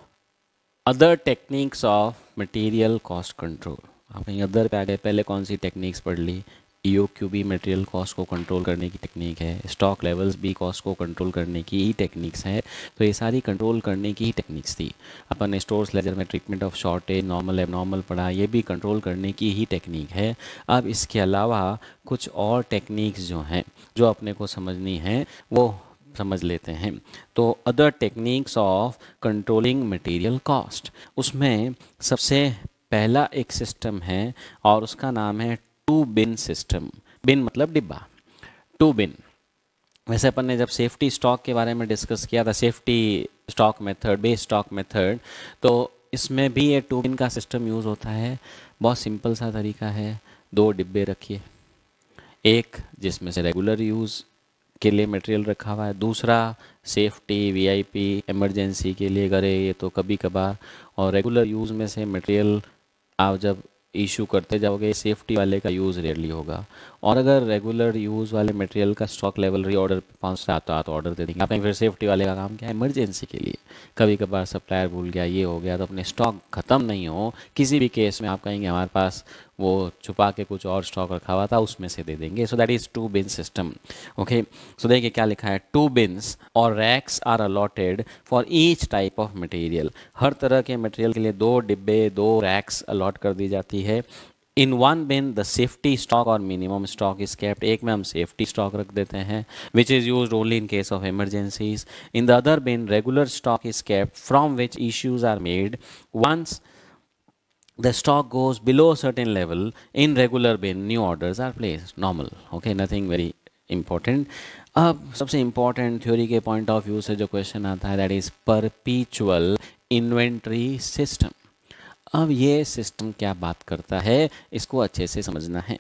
other techniques of material cost control. आप कहीं अदर पे आ गए, पहले कौन सी टेक्निक्स पढ़ ली? EOQ भी मटेरियल कॉस्ट को कंट्रोल करने की टेक्निक है, स्टॉक लेवल्स भी कॉस्ट को कंट्रोल करने की ही टेक्निक्स है। तो ये सारी कंट्रोल करने की ही टेक्निक्स थी। अपन ने स्टोर्स लेजर में treatment of shortage, normal abnormal पढ़ा, ये भी कंट्रोल करने की ही टेक्निक है। अब इसके अलावा कुछ और टेक्निक्स जो हैं जो अपने को समझनी है वो समझ लेते हैं। तो other techniques of controlling material cost, उसमें सबसे पहला एक सिस्टम है और उसका नाम है टू बिन सिस्टम। बिन मतलब डिब्बा, टू बिन। वैसे अपन ने जब सेफ्टी स्टॉक के बारे में डिस्कस किया था, safety stock method, base stock method, तो इसमें भी ये टू बिन का सिस्टम यूज़ होता है। बहुत सिंपल सा तरीका है, 2 डिब्बे रखिए, एक जिसमें से रेगुलर यूज़ के लिए मटेरियल रखा हुआ है, दूसरा सेफ्टी VIP इमरजेंसी के लिए करे ये तो कभी कभार, और रेगुलर यूज़ में से मटेरियल आप जब इशू करते जाओगे सेफ्टी वाले का यूज़ रेयरली होगा। और अगर रेगुलर यूज़ वाले मटेरियल का स्टॉक लेवल रीऑर्डर पे पहुँचता है तो ऑर्डर दे देंगे आपने। फिर सेफ्टी वाले का काम क्या है? इमरजेंसी के लिए, कभी कभार सप्लायर भूल गया, ये हो गया, तो अपने स्टॉक ख़त्म नहीं हो किसी भी केस में आप कहेंगे हमारे पास वो छुपा के कुछ और स्टॉक रखा हुआ था, उसमें से दे देंगे। So that is two bin system. Okay, so देखिए क्या लिखा है, टू बिन्स और racks are allotted for each type of material. हर तरह के मटेरियल के लिए 2 डिब्बे, 2 रैक्स अलॉट कर दी जाती है। In one bin the safety stock और मिनिमम स्टॉक इज केप्ट। एक में हम सेफ्टी स्टॉक रख देते हैं which is used only in case of emergencies. In the other bin regular stock is kept from which issues are made. Once the stock goes below a certain level, in regular bin new orders are placed. Normal, okay, nothing very important. अब सबसे important theory के point of view से जो question आता है that is perpetual inventory system. अब ये system क्या बात करता है इसको अच्छे से समझना है।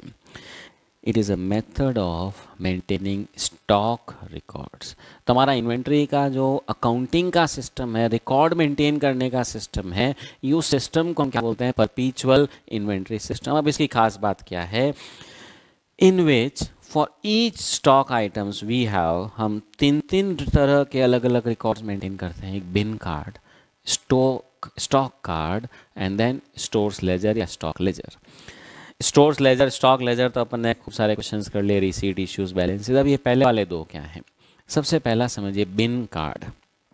It is a method of maintaining stock records. तुम्हारा इन्वेंट्री का जो अकाउंटिंग का सिस्टम है, रिकॉर्ड मेंटेन करने का सिस्टम है, यू सिस्टम को हम क्या बोलते हैं? Perpetual inventory system. अब इसकी खास बात क्या है? In which for each stock items we have, हम 3 तरह के अलग अलग रिकॉर्ड्स मेंटेन करते हैं। एक bin card, stock card and then stores ledger या stock ledger. Stores ledger, stock ledger तो अपन ने खूब सारे क्वेश्चंस कर लिए, रिसीट, इश्यूज, बैलेंसेस। अब ये पहले वाले 2 क्या हैं? सबसे पहला समझिए बिन कार्ड।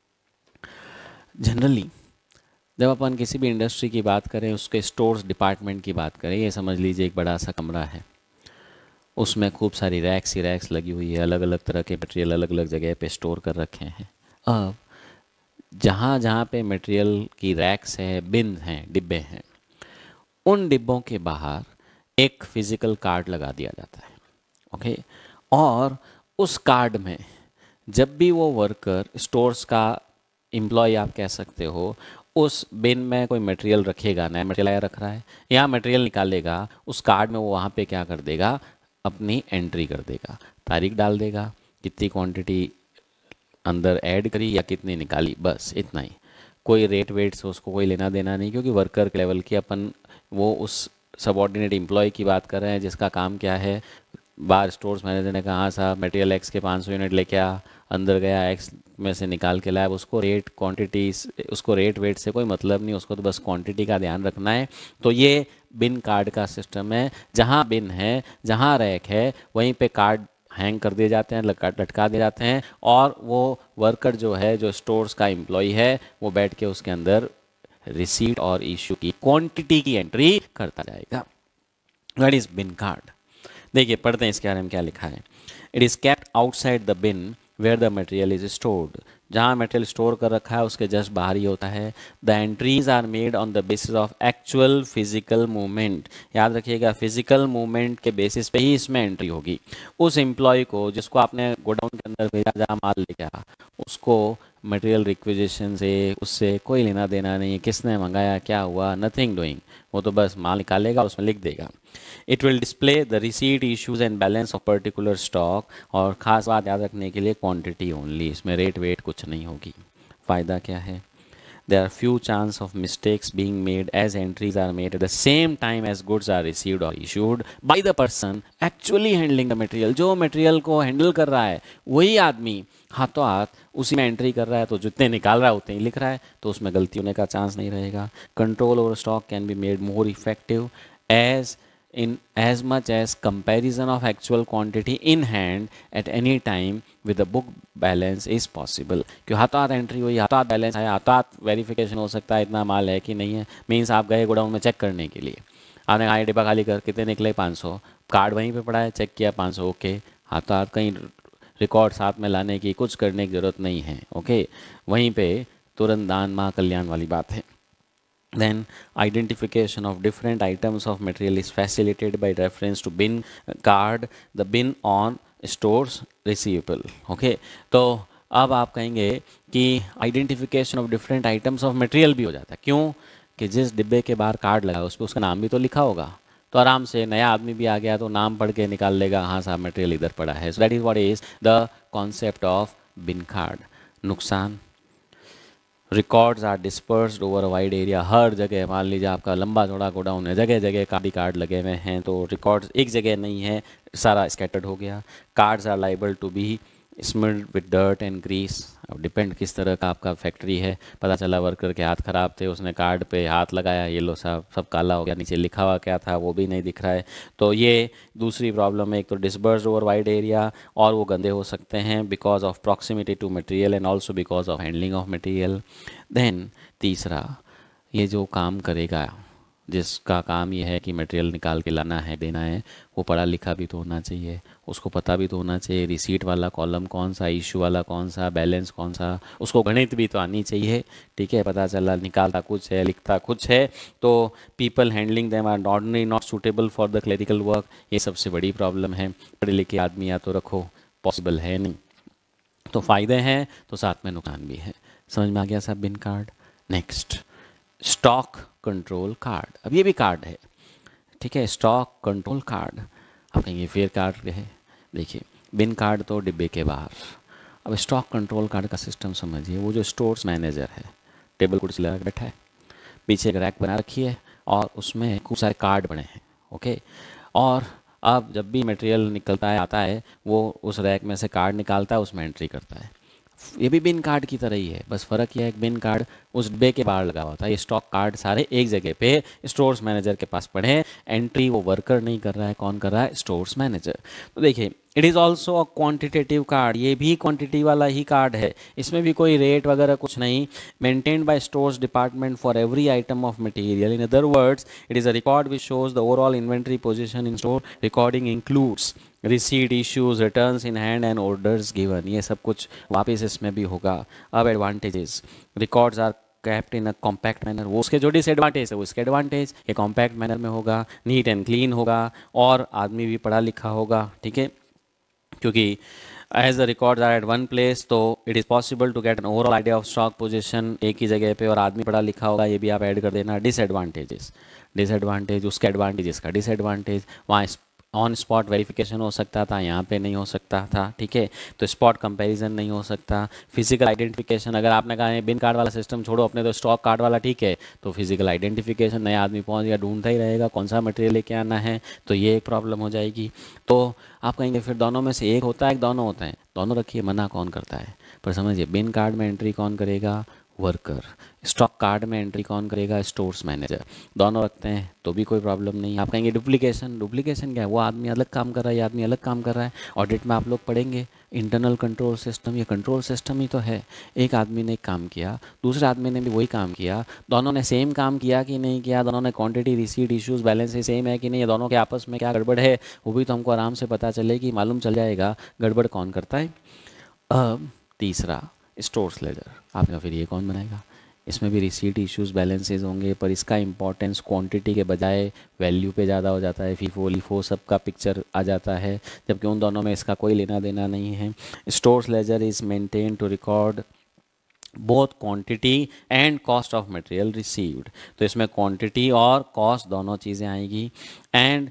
जनरली जब अपन किसी भी इंडस्ट्री की बात करें, उसके स्टोर्स डिपार्टमेंट की बात करें, ये समझ लीजिए एक बड़ा सा कमरा है, उसमें खूब सारी रैक्स ही रैक्स लगी हुई है, अलग अलग तरह के मटेरियल अलग अलग जगह पे स्टोर कर रखे हैं। अब जहाँ जहाँ पे मटेरियल की रैक्स है, बिन हैं, डिब्बे हैं, उन डिब्बों के बाहर एक फिजिकल कार्ड लगा दिया जाता है। ओके, और उस कार्ड में जब भी वो वर्कर, स्टोर्स का एम्प्लॉय आप कह सकते हो, उस बिन में कोई मटेरियल रखेगा, नया मटेरियल आया रख रहा है, या मटेरियल निकालेगा, उस कार्ड में वो वहाँ पे क्या कर देगा? अपनी एंट्री कर देगा, तारीख डाल देगा, कितनी क्वांटिटी अंदर ऐड करी या कितनी निकाली, बस इतना ही। कोई रेट वेट से उसको कोई लेना देना नहीं, क्योंकि वर्कर के लेवल की अपन वो उस सबऑर्डिनेट एम्प्लॉय की बात कर रहे हैं जिसका काम क्या है? बाहर स्टोर्स मैनेजर ने कहा हाँ साहब मटेरियल एक्स के 500 यूनिट लेके आ, अंदर गया, एक्स में से निकाल के लाया, उसको रेट क्वांटिटी, उसको रेट वेट से कोई मतलब नहीं, उसको तो बस क्वांटिटी का ध्यान रखना है। तो ये बिन कार्ड का सिस्टम है। जहाँ बिन है, जहाँ रैक है, वहीं पे कार्ड हैंग कर दिए जाते हैं, लटका दिए जाते हैं, और वो वर्कर जो है, जो स्टोर्स का एम्प्लॉय है, वो बैठ के उसके अंदर रिसीट और इशू की क्वांटिटी की एंट्री करता जाएगा। That is bin card. देखिए पढ़ते हैं इसके बारे में क्या लिखा है। It is kept outside the bin where the material is stored. जहाँ मटेरियल स्टोर कर रखा है उसके जस्ट बाहर ही होता है। The entries are made on the basis of actual physical movement, याद रखिएगा फिजिकल मूवमेंट के बेसिस पे ही इसमें एंट्री होगी। उस एम्प्लॉय को जिसको आपने गोडाउन के अंदर भेजा जहाँ माल लेके आया, उसको मटेरियल रिक्विजिशन से उससे कोई लेना देना नहीं है, किसने मंगाया क्या हुआ, नथिंग डूइंग। वो तो बस माल निकालेगा उसमें लिख देगा। It will display the receipt issues and balance of particular stock, और ख़ास बात याद रखने के लिए क्वांटिटी ओनली, इसमें रेट वेट कुछ नहीं होगी। फ़ायदा क्या है? There are few chance of mistakes being made as entries are made at the same time as goods are received or issued by the person actually handling the material। जो material को handle कर रहा है वही आदमी हाथों हाथ उसी में एंट्री कर रहा है, तो जितने निकाल रहा है उतने ही लिख रहा है, तो उसमें गलती होने का चांस नहीं रहेगा। Control over stock can be made more effective as in as much as comparison of actual quantity in hand at any time with the book balance is possible। क्यों हाथों हाथ एंट्री हुई, हाथों हाथ बैलेंस आया, हाथों हाथ वेरिफिकेशन हो सकता है इतना माल है कि नहीं है। मीन्स आप गए गोडाउन में चेक करने के लिए, आपने कहा डिब्बा खाली कर, कितने निकले 500, कार्ड वहीं पे पड़ा है, चेक किया 500, ओके। हाथों हाथ कहीं रिकॉर्ड साथ में लाने की कुछ करने की ज़रूरत नहीं है, ओके। वहीं पे तुरंत दान महा कल्याण वाली बात है। Then identification of different items of material is facilitated by reference to bin card, the bin on stores receivable, okay। तो अब आप कहेंगे कि identification of different items of material भी हो जाता है। क्यों? कि जिस डिब्बे के बाहर कार्ड लगा उस पर उसका नाम भी तो लिखा होगा, तो आराम से नया आदमी भी आ गया तो नाम पढ़ के निकाल लेगा, हाँ साहब मटेरियल इधर पड़ा है। So that is what is the concept of bin card. नुकसान, records are dispersed over a wide area. हर जगह मान लीजिए आपका लंबा चौड़ा गोडाउन है, जगह जगह कार्ड लगे हुए हैं, तो रिकॉर्ड्स एक जगह नहीं है, सारा स्कैटर्ड हो गया। Cards are liable to be smeared with dirt and grease. अब डिपेंड किस तरह का आपका फैक्ट्री है। पता चला वर्कर के हाथ ख़राब थे, उसने कार्ड पे हाथ लगाया, ये लो साहब सब काला हो गया, नीचे लिखा हुआ क्या था वो भी नहीं दिख रहा है। तो ये दूसरी प्रॉब्लम है, एक तो डिस्पर्स्ड ओवर वाइड एरिया, और वो गंदे हो सकते हैं because of proximity to material and also because of handling of material. Then तीसरा, ये जो काम करेगा, जिसका काम ये है कि मटेरियल निकाल के लाना है देना है, वो पढ़ा लिखा भी तो होना चाहिए, उसको पता भी तो होना चाहिए रिसीट वाला कॉलम कौन सा, इशू वाला कौन सा, बैलेंस कौन सा, उसको गणित भी तो आनी चाहिए, ठीक है। पता चला निकालता कुछ है लिखता कुछ है, तो people handling them are not suitable for the clerical work. ये सबसे बड़ी प्रॉब्लम है। पढ़े लिखे आदमी या तो रखो, पॉसिबल है नहीं। तो फ़ायदे हैं तो साथ में नुकसान भी है। समझ में आ गया साहब bin card. Next, stock control card. अब ये भी कार्ड है, ठीक है, स्टॉक कंट्रोल कार्ड। आप कहेंगे फेयर कार्ड है। देखिए बिन कार्ड तो डिब्बे के बाहर। अब स्टॉक कंट्रोल कार्ड का सिस्टम समझिए। वो जो स्टोर्स मैनेजर है, टेबल कुर्सी लगा बैठा है, पीछे एक रैक बना रखी है और उसमें खूब सारे कार्ड बने हैं, ओके। और अब जब भी मटेरियल निकलता है आता है, वो उस रैक में से कार्ड निकालता है, उसमें एंट्री करता है। ये भी बिन कार्ड की तरह ही है, बस फ़र्क यह है कि बिन कार्ड उस डिब्बे के बाहर लगा हुआ था, ये स्टॉक कार्ड सारे एक जगह पे स्टोर्स मैनेजर के पास पड़े हैं। एंट्री वो वर्कर नहीं कर रहा है, कौन कर रहा है? Stores manager. तो देखिए it is also a quantitative card, ये भी क्वांटिटी वाला ही कार्ड है, इसमें भी कोई रेट वगैरह कुछ नहीं। Maintained by stores department for every item of material. In other words it is a record which shows the overall inventory position in store. Recording includes receipt issues, returns in hand and orders given, ये सब कुछ वापस इसमें भी होगा। अब advantages, records are kept in a compact manner. वो उसके जो डिसएडवांटेज है वो इसके एडवांटेज, ये कॉम्पैक्ट मैनर में होगा, नीट एंड क्लीन होगा, और आदमी भी पढ़ा लिखा होगा, ठीक है। क्योंकि as the records are at one place, तो it is possible to get an overall idea of stock position एक ही जगह पे, और आदमी पढ़ा लिखा होगा, ये भी आप ऐड कर देना। डिसएडवांटेज उसके एडवांटेजेस का डिसएडवांटेज, वहाँ ऑन स्पॉट वेरिफिकेशन हो सकता था, यहाँ पे नहीं हो सकता था, ठीक है। तो स्पॉट कंपैरिजन नहीं हो सकता। फिजिकल आइडेंटिफिकेशन, अगर आपने कहा है बिन कार्ड वाला सिस्टम छोड़ो, अपने तो स्टॉक कार्ड वाला ठीक है, तो फिजिकल आइडेंटिफिकेशन नया आदमी पहुँच गया ढूंढता ही रहेगा कौन सा मटेरियल लेके आना है, तो ये एक प्रॉब्लम हो जाएगी। तो आप कहेंगे फिर दोनों में से एक होता है कि दोनों होते हैं? दोनों रखिए, मना कौन करता है? पर समझिए बिन कार्ड में एंट्री कौन करेगा? वर्कर। स्टॉक कार्ड में एंट्री कौन करेगा? Stores manager. दोनों रखते हैं तो भी कोई प्रॉब्लम नहीं। आप कहेंगे डुप्लीकेशन क्या है? वो आदमी अलग काम कर रहा है, ये आदमी अलग काम कर रहा है। ऑडिट में आप लोग पढ़ेंगे इंटरनल कंट्रोल सिस्टम, ये कंट्रोल सिस्टम ही तो है। एक आदमी ने काम किया, दूसरे आदमी ने भी वही काम किया, दोनों ने सेम काम किया कि नहीं किया, दोनों ने quantity receipt issues balance same है कि नहीं, दोनों के आपस में क्या गड़बड़ है, वो भी तो हमको आराम से पता चलेगी, मालूम चल जाएगा गड़बड़ कौन करता है। अब तीसरा, स्टोर्स लेजर, आपने फिर ये कौन बनाएगा? इसमें भी रिसीट इश्यूज बैलेंसेज होंगे, पर इसका इंपॉर्टेंस क्वांटिटी के बजाय वैल्यू पे ज़्यादा हो जाता है, फीफो लीफो सबका पिक्चर आ जाता है, जबकि उन दोनों में इसका कोई लेना देना नहीं है। Stores ledger is maintain to record both quantity and cost of material received, तो इसमें क्वांटिटी और कॉस्ट दोनों चीज़ें आएगी। And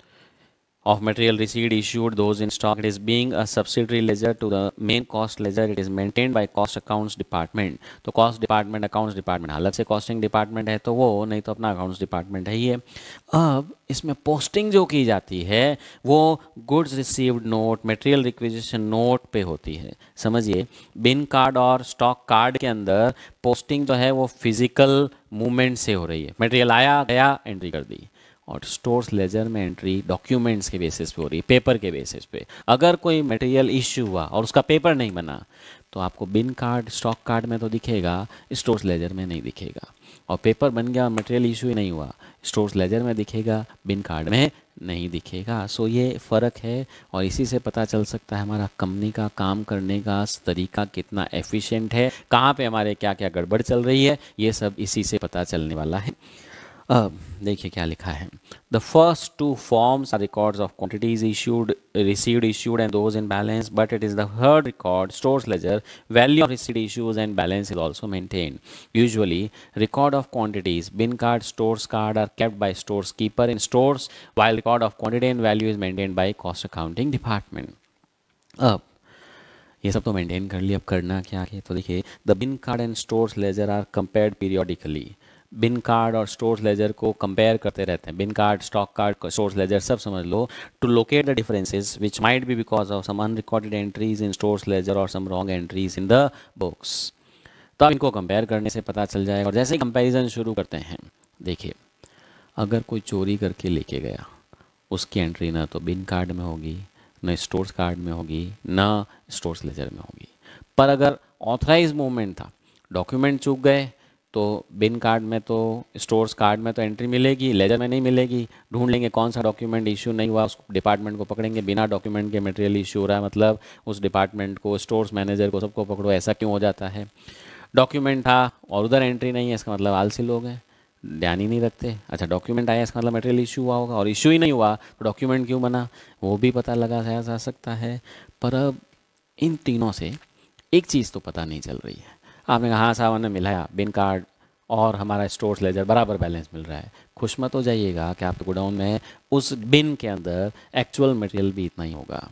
of material received issued those in stock, it is being a subsidiary ledger to the main cost ledger, it is maintained by cost accounts department, तो cost department accounts department अलग से costing department है, तो वो नहीं तो अपना accounts department है ही है। अब इसमें पोस्टिंग जो की जाती है वो goods received note, material requisition note पे होती है। समझिए, बिन कार्ड और स्टॉक कार्ड के अंदर पोस्टिंग जो है वो फिजिकल मूवमेंट से हो रही है, मटेरियल आया गया एंट्री कर दी, और स्टोर्स लेजर में एंट्री डॉक्यूमेंट्स के बेसिस पे हो रही है, पेपर के बेसिस पे। अगर कोई मटेरियल इश्यू हुआ और उसका पेपर नहीं बना तो आपको बिन कार्ड स्टॉक कार्ड में तो दिखेगा, स्टोर्स लेजर में नहीं दिखेगा। और पेपर बन गया, मटेरियल इशू ही नहीं हुआ, स्टोर्स लेजर में दिखेगा, बिन कार्ड में नहीं दिखेगा। सो ये फ़र्क है, और इसी से पता चल सकता है हमारा कंपनी का काम करने का तरीका कितना एफिशिएंट है, कहाँ पे हमारे क्या क्या गड़बड़ चल रही है, ये सब इसी से पता चलने वाला है। अब देखिए क्या लिखा है। The first two forms are records of quantities issued, received issued and those in balance, but it is the third record, stores ledger, value of received issues and balance is also maintain. Usually record of quantities, bin card, stores card are kept by stores keeper in stores, while record of quantity and value is maintained by cost accounting department. अब ये सब तो maintain कर लिया, अब करना क्या है? तो देखिए, the bin card and stores ledger are compared periodically. Bin card और स्टोर्स लेजर को कंपेयर करते रहते हैं, bin card, stock card, stores ledger सब समझ लो, to locate the differences which might be because of some unrecorded entries in stores ledger और some wrong entries in the books. तो अब इनको कंपेयर करने से पता चल जाएगा। और जैसे ही कंपेरिजन शुरू करते हैं, देखिए, अगर कोई चोरी करके लेके गया, उसकी एंट्री ना तो बिन कार्ड में होगी, न स्टोर्स कार्ड में होगी, न स्टोर्स लेजर में होगी। पर अगर ऑथराइज मूवमेंट था, डॉक्यूमेंट चूक गए, तो बिन कार्ड में तो, स्टोर्स कार्ड में तो एंट्री मिलेगी, लेजर में नहीं मिलेगी। ढूंढ लेंगे कौन सा डॉक्यूमेंट इशू नहीं हुआ, उस डिपार्टमेंट को पकड़ेंगे। बिना डॉक्यूमेंट के मटेरियल इशू हो रहा है, मतलब उस डिपार्टमेंट को, स्टोर्स मैनेजर को, सबको पकड़ो। ऐसा क्यों हो जाता है? डॉक्यूमेंट था और उधर एंट्री नहीं है, इसका मतलब आलसी लोग हैं, ध्यान ही नहीं रखते। अच्छा, डॉक्यूमेंट आया, इसका मतलब मटेरियल इशू हुआ होगा, और इशू ही नहीं हुआ तो डॉक्यूमेंट क्यों बना, वो भी पता लगाया जा सकता है। पर अब इन तीनों से एक चीज़ तो पता नहीं चल रही है। आपने कहा हाँ साहब ने मिलाया, बिन कार्ड और हमारा स्टोर्स लेजर बराबर बैलेंस मिल रहा है। खुश मत हो जाइएगा कि आपके गोडाउन में उस बिन के अंदर एक्चुअल मटेरियल भी इतना ही होगा।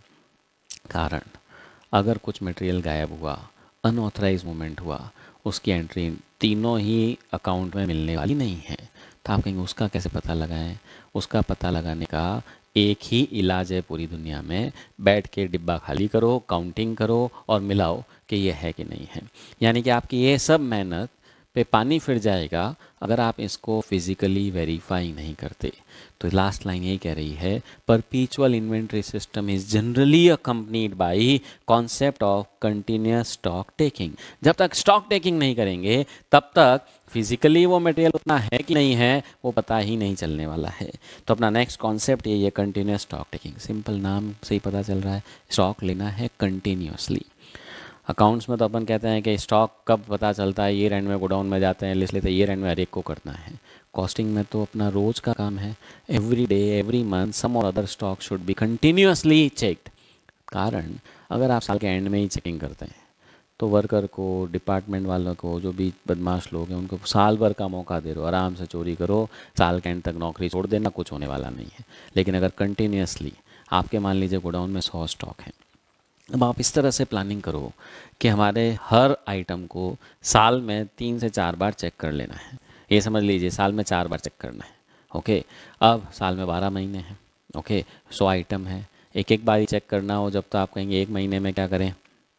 कारण अगर कुछ मटेरियल गायब हुआ, अनऑथराइज मूवमेंट हुआ, उसकी एंट्री तीनों ही अकाउंट में मिलने वाली नहीं है। तो आप कहेंगे उसका कैसे पता लगाएं? उसका पता लगाने का एक ही इलाज है पूरी दुनिया में, बैठ के डिब्बा खाली करो, काउंटिंग करो और मिलाओ कि ये है कि नहीं है। यानी कि आपकी ये सब मेहनत पे पानी फिर जाएगा अगर आप इसको फिजिकली वेरीफाई नहीं करते। तो लास्ट लाइन यही कह रही है, perpetual inventory system is generally accompanied by concept of continuous stock taking. जब तक स्टॉक टेकिंग नहीं करेंगे तब तक फिजिकली वो मटेरियल उतना है कि नहीं है वो पता ही नहीं चलने वाला है। तो अपना नेक्स्ट कॉन्सेप्ट ये है कंटिन्यूस स्टॉक टेकिंग। सिंपल नाम से ही पता चल रहा है, स्टॉक लेना है कंटिन्यूसली। अकाउंट्स में तो अपन कहते हैं कि स्टॉक कब पता चलता है, ईयर एंड में गोडाउन में जाते हैं लिस्ट लेते हैं, ईयर एंड में हर एक को करना है। कॉस्टिंग में तो अपना रोज का काम है, every day every month some और other stock should be continuously checked. कारण अगर आप साल के एंड में ही चेकिंग करते हैं तो वर्कर को, डिपार्टमेंट वालों को, जो भी बदमाश लोग हैं उनको साल भर का मौका दे रहे हो, आराम से चोरी करो, साल के एंड तक नौकरी छोड़ देना, कुछ होने वाला नहीं है। लेकिन अगर कंटिन्यूसली आपके मान लीजिए गोडाउन में 100 स्टॉक हैं, अब आप इस तरह से प्लानिंग करो कि हमारे हर आइटम को साल में 3 से 4 बार चेक कर लेना है। ये समझ लीजिए साल में 4 बार चेक करना है। ओके, अब साल में 12 महीने हैं, ओके, 100 आइटम है, एक एक बार ही चेक करना हो। जब तो आप कहेंगे एक महीने में क्या करें,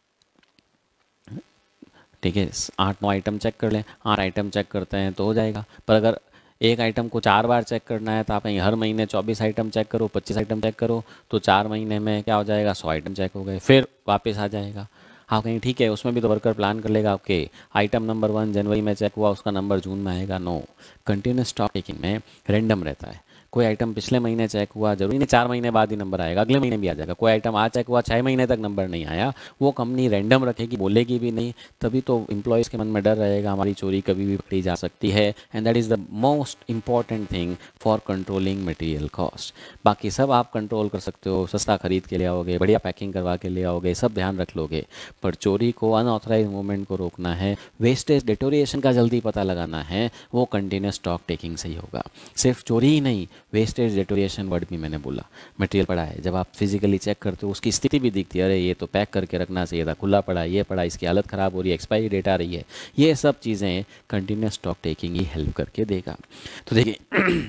ठीक है, 8-9 आइटम चेक कर लें, 8 आइटम चेक करते हैं तो हो जाएगा। पर अगर एक आइटम को 4 बार चेक करना है तो आप हर महीने 24 आइटम चेक करो, 25 आइटम चेक करो, तो 4 महीने में क्या हो जाएगा, 100 आइटम चेक हो गए, फिर वापस आ जाएगा। आप कहेंगे ठीक है, उसमें भी तो वर्कर प्लान कर लेगा, ओके आइटम नंबर 1 जनवरी में चेक हुआ, उसका नंबर जून में आएगा। नो, कंटिन्यूस स्टॉक टेकिंग में रेंडम रहता है। कोई आइटम पिछले महीने चेक हुआ, जरूरी नहीं 4 महीने बाद ही नंबर आएगा, अगले महीने भी आ जाएगा। कोई आइटम आज चेक हुआ 6 महीने तक नंबर नहीं आया, वो कंपनी रैंडम रखेगी, बोलेगी भी नहीं, तभी तो एम्प्लॉयज़ के मन में डर रहेगा हमारी चोरी कभी भी पकड़ी जा सकती है। And that is the most important thing for controlling material cost. बाकी सब आप कंट्रोल कर सकते हो, सस्ता खरीद के ले आओगे, बढ़िया पैकिंग करवा के ले आओगे, सब ध्यान रख लोगे, पर चोरी को, अनऑथराइज मूवमेंट को रोकना है, वेस्टेज डिटोरिएशन का जल्दी पता लगाना है, वो कंटिन्यूस स्टॉक टेकिंग से ही होगा। सिर्फ चोरी ही नहीं, वेस्टेज डिटोरिएशन वर्ड भी मैंने बोला, मटेरियल पड़ा है, जब आप फिजिकली चेक करते हो उसकी स्थिति भी दिखती है, अरे ये तो पैक करके रखना चाहिए था, खुला पड़ा, ये पड़ा, इसकी हालत ख़राब हो रही है, एक्सपायरी डेट आ रही है, ये सब चीज़ें कंटिन्यूस स्टॉक टेकिंग ही हेल्प करके देगा। तो देखिए